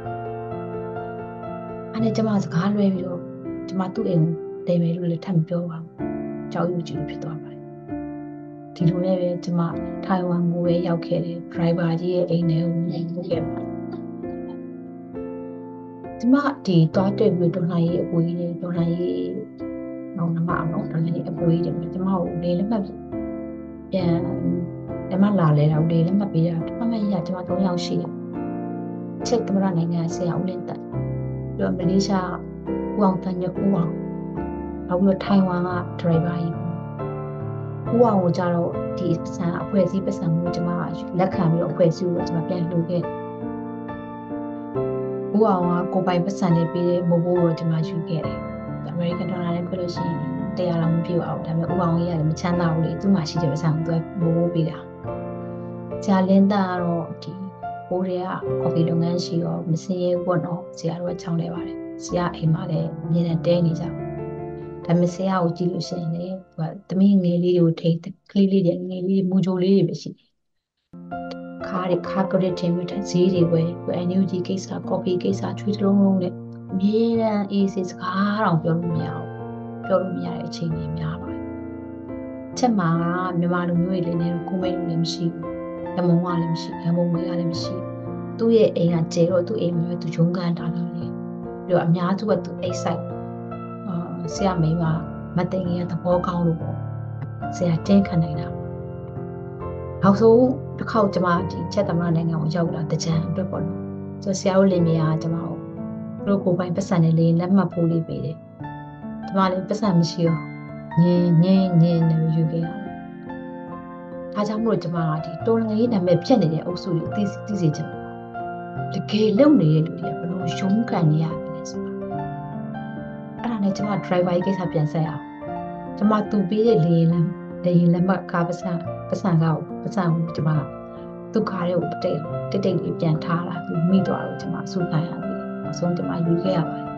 အဲ့ဒါကျမစကားလွဲပြီးတော့ကျမသူ့အိမ်ကိုတဲမယ်လို့လည်းထပ်မပြောပါဘူးကြောက်ရွံ့ကြည့်လို့ဖြစ်သွားပါတယ်ဒီလိုနဲ့ပဲကျမထိုင်ဝမ်ကိုပဲရောက်ခဲ့တယ် driver ကြီးရဲ့အိမ်ထဲကိုမြင်ခဲ့ပါတယ်ဒီမှာဒီတွားတွေ့ပြီးတော်လှန်ရေးအပွေးတွေတော်လှန်ရေးတော့နမအောင်တော်လှန်ရေးအပွေးတွေဒီမှာကိုလေလက်မှတ်ပြန်ဒီမှာလာလဲတော့လေလက်မှတ်ပေးတာဒီမှာရဒီမှာသုံးယောက်ရှိတယ်ချက်သမရနိုင်ငံဆရာဦးလင်းတက်ပြီးတော့မလေးရှားဦးအောင်တန်ညဦးအောင်နောက်ပြီးတော့ထိုင်ဝမ်ကဒရိုင်ဘာကြီးဦးအောင်ကိုကြတော့ဒီပစံအဖွဲ့အစည်းပစံမှုကျွန်မလက်ခံပြီးတော့အဖွဲ့အစည်းကိုကျွန်မပြန်လှူခဲ့ဦးအောင်ကကိုပိုင်ပစံတွေပေးတဲ့မိုးဘိုးကိုကျွန်မယူခဲ့တယ်အမေရိကန်ဒေါ်လာနဲ့ပြောလို့ရှိရင်တရားလုံးမပြည့်အောင်ဒါပေမဲ့ဦးအောင်ကြီးကလည်းမချမ်းသာဘူးလေသူ့မှာရှိတဲ့ပစံကိုသူကမိုးဘိုးပေးတာဂျာလင်းတာကတော့ဒီဘိုးတွေကကော်ဖီလုပ်ငန်းရှိတော့မစင်းရဲဘူးတော့ဆရာတို့ကချောင်းလဲပါတယ်ဆရာအိမ်မှာလည်းအမြဲတမ်းတဲနေကြတယ်ဒါပေမဲ့ဆရာကိုကြည့်လို့ရှိရင်လေသူကသမီးငယ်လေးတွေကိုထိကလေးလေးတွေငယ်လေးမူကြိုလေးတွေပဲရှိတယ်ခါးတွေခါးကရစ်တင်ပြီးဈေးတွေပဲသူ အန် ယူ ဂျီ ကိစ္စကော်ဖီကိစ္စချွေးတလုံးလုံးနဲ့အမြဲတမ်းအေးစစ်စကားတောင်ပြောလို့မရအောင်ပြောလို့မရတဲ့အချိန်တွေများပါတယ်ချက်မှာမြန်မာလူမျိုးတွေလည်းကိုမိတ်လည်းမရှိဘူးရမုံကလည်းမရှိရမုံမေးကလည်းမရှိသူ့ရဲ့အိမ်ကကျဲတော့သူ့အိမ်မှာသူဂျုံကန်တာလာလေပြီးတော့အများစုကသူအိတ်ဆိုင်အာဆရာမိန်းမမသိငယ်သဘောကောင်းလို့ပေါ့ဆရာတင်းခံနိုင်တာနောက်ဆုံးတစ်ခေါက်ကျွန်မဒီချက်သမရနိုင်ငံကိုရောက်လာတကြံအတွက်ပေါ့နော်ဆိုဆရာတို့လင်မယားကျွန်မတို့ကိုပိုင်ပတ်စံနဲ့လေးလက်မှတ်ဖို့လေးပေးတယ်ကျွန်မလည်းပတ်စံမရှိတော့ငင်းငင်းငင်းနေယူခဲ့ရတယ်ဒါကြောင့်မို့ကျွန်မကဒီတော်လန်ရေးနာမည်ဖြတ်နေတဲ့အုပ်စုကိုသိသိစေချင်တယ်တကယ်လုံနေတဲ့လူတွေကဘယ်လိုရုန်းကန်နေရလဲဆိုတာအဲ့ဒါနဲ့ကျွန်မ driver ကြီးကိစ္စပြန်ဆက်အောင်ကျွန်မသူ့ပေးတဲ့လေရင်လမ်းလေရင်လက်မှတ်ကားပတ်စံပတ်စံကောက်ပတ်စံကိုကျွန်မသူ့ကားရဲ့ကိုတိတ်တိတ်တိတ်လေးပြန်ထားလာသူမိသွားတော့ကျွန်မအဆူခံရတယ်နောက်ဆုံးကျွန်မယူခဲ့ရပါတယ်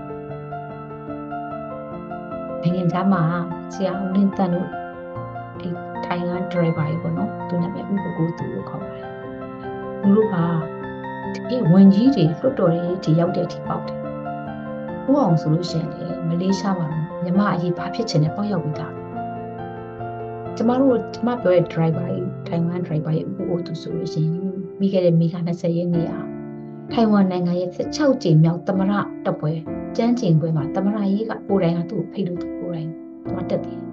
နိုင်ငံသားမှာဆရာဦးလင်းတန်တို့ဒီထိုင်ဝမ် driver ကြီးပေါ့နော်သူနာမည်ဥပကိုသူကိုခေါ်ပါတယ်သူတို့ကဒီဝင်ကြီးတွေလွတ်တော်တွေဒီရောက်တဲ့အထိပေါက်တယ်ဥအောင်ဆိုလို့ရှိရင်လေမလေးရှားမှာမြမအရေးဘာဖြစ်ချင်လဲပေါက်ရောက်ပြီးသားကျမတို့ကျမပြောတဲ့ driver ကြီးထိုင်ဝမ် driver ကြီးဥပကိုသူဆိုလို့ရှိရင်ပြီးခဲ့တဲ့မေလ၂၀ရက်နေ့အားထိုင်ဝမ်နိုင်ငံရဲ့၁၆ကြိမ်မြောက်သမရတပ်ပွဲကျန်းကျင်ပွဲမှာသမရရေးကကိုယ်တိုင်ကသူ့ကိုဖိတ်လို့သူကိုယ်တိုင်သွားတက်တယ်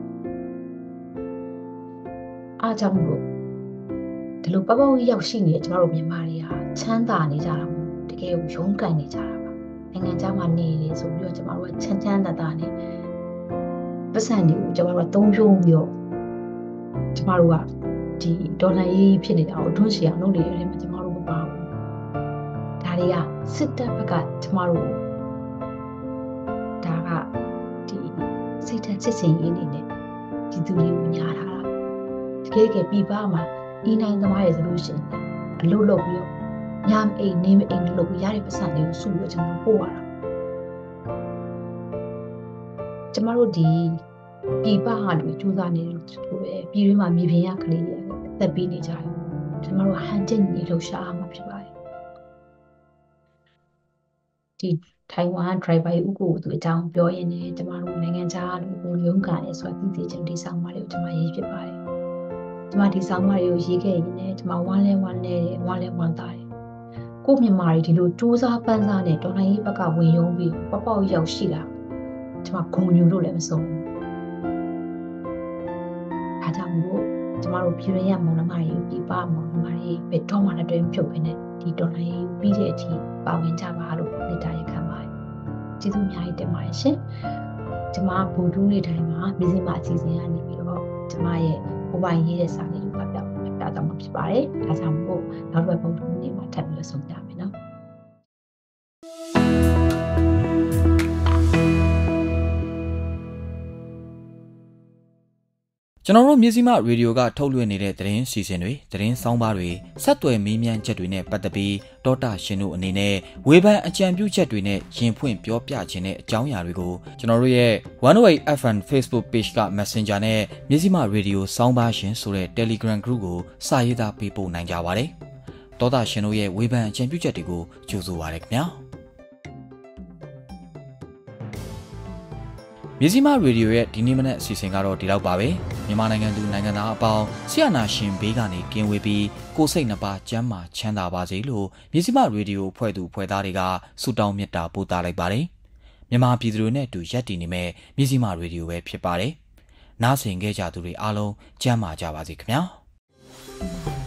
အားကြောင့်မို့ဒီလိုပပဝီရောက်ရှိနေတဲ့ကျမတို့မြန်မာတွေကချမ်းသာနေကြတာမို့တကယ်ကိုရုန်းကန်နေကြတာပါနိုင်ငံခြားမှာနေနေဆိုပြီးတော့ကျမတို့ကချမ်းချမ်းသာသာနဲ့ပတ်စံတွေကိုကျမတို့ကသုံးဖြုံးပြီးတော့ကျမတို့ကဒီဒေါ်လာရေးဖြစ်နေတာကိုအတွန်းရှည်အောင်လုပ်နေရတယ်မှာကျမတို့မပါဘူးဒါတွေကစစ်တပ်ဘက်ကကျမတို့ဒါကဒီစိတ်ဓာတ်စစ်စင်ရေးနေနဲ့ဒီသူတွေကိုညာထားတာတကယ်ကပြပမှာအင်းနိုင်သမားတွေဆိုလို့ရှိရင်အလုပ်လုပ်ပြီးတော့ညမအိမ်နေမအိမ်လုပ်ရတဲ့ပတ်စံတွေကိုစုပြီးတော့ကျွန်တော်ပို့ရတာကျမတို့ဒီပြပဟာတွေကြိုးစားနေလို့ပဲပြည်တွင်းမှာမြေပြင်ရကလေးတွေသက်ပြီးနေကြတယ်ကျမတို့ဟန်ချက်ညီလှုပ်ရှားမှာဖြစ်ပါတယ်ဒီထိုင်ဝမ် driver ဥကိုသူအကြောင်းပြောရင်းနဲ့ကျမတို့နိုင်ငံခြားလူကိုရုန်းကန်နေဆိုတာသိသိချင်းဒီဆောင်မလေးကိုကျမရေးဖြစ်ပါတယ်ကျမဒီဆောင်မလေးကိုရေးခဲ့ရင်လည်းကျမဝမ်းလဲဝမ်းလဲတယ်ဝမ်းလဲဝမ်းသာတယ်ကိုမြန်မာတွေဒီလိုစူးစမ်းပန်းစားနေဒေါ်လာရေးဘက်ကဝင်ရုံပြီးပပောက်ရောက်ရှိလာကျမဂုဏ်ယူလို့လည်းမဆုံးဘူးအားကြောင့်မို့ကျမတို့ပြည်ရင်းရမောင်နှမတွေပြပမောင်နှမတွေဘယ်တော့မှလည်းတွင်ပြုတ်နေဒီဒေါ်လာရေးပြီးတဲ့အထိပါဝင်ကြပါလို့မေတ္တာရက်ခံပါတယ်ကျေးဇူးအများကြီးတင်ပါတယ်ရှင်ကျမဘူဒူးနေတိုင်းမှာမင်းစင်မအစီအစဉ်ကနေပြီးတော့ကျမရဲ့ကိုပိုင်ရေးတဲ့စာလေးကိုပြပြပြတော့မှာဖြစ်ပါတယ်ဒါကြောင့်မို့နောက်တစ်ပတ်ဘူဒူးနေ့မှာထပ်ပြီးတော့ဆုံကြမယ်နော်ကျွန်တော်တို့မြစည်းမရေဒီယိုကထုတ်လွှင့်နေတဲ့သတင်းစီစဉ်တွေသတင်းဆောင်းပါးတွေဆက်သွယ်မေးမြန်းချက်တွေနဲ့ပတ်သက်ပြီးဒေါက်တာရှင်တို့အနေနဲ့ဝေဖန်အကြံပြုချက်တွေနဲ့ရင်ဖွင့်ပြောပြခြင်းတဲ့အကြောင်းအရာတွေကိုကျွန်တော်တို့ရဲ့one oh eight F M Facebook Page က Messenger နဲ့မြစည်းမရေဒီယိုဆောင်းပါးရှင်ဆိုတဲ့ Telegram Group ကိုစာရေးသားပေးပို့နိုင်ကြပါတယ်ဒေါက်တာရှင်တို့ရဲ့ဝေဖန်အကြံပြုချက်တွေကိုကြိုဆိုပါရစေခင်ဗျာမြစီမရေဒီယိုရဲ့ဒီနေ့မနက်အစီအစဉ်ကတော့ဒီလောက်ပါပဲမြန်မာနိုင်ငံသူနိုင်ငံသားအပေါင်းဆရာနာရှင်ဘေးကနေကင်းဝေးပြီးကိုယ်စိတ်နှပါကျန်းမာချမ်းသာပါစေလို့မြစီမရေဒီယိုဖွဲ့သူဖွဲ့သားတွေကဆုတောင်းမေတ္တာပို့သလိုက်ပါတယ်မြန်မာပြည်သူတွေနဲ့အတူရက်တည်နေမဲ့မြစီမရေဒီယိုပဲဖြစ်ပါတယ်နားဆင်ခဲ့ကြသူတွေအားလုံးကျန်းမာကြပါစေခင်ဗျာ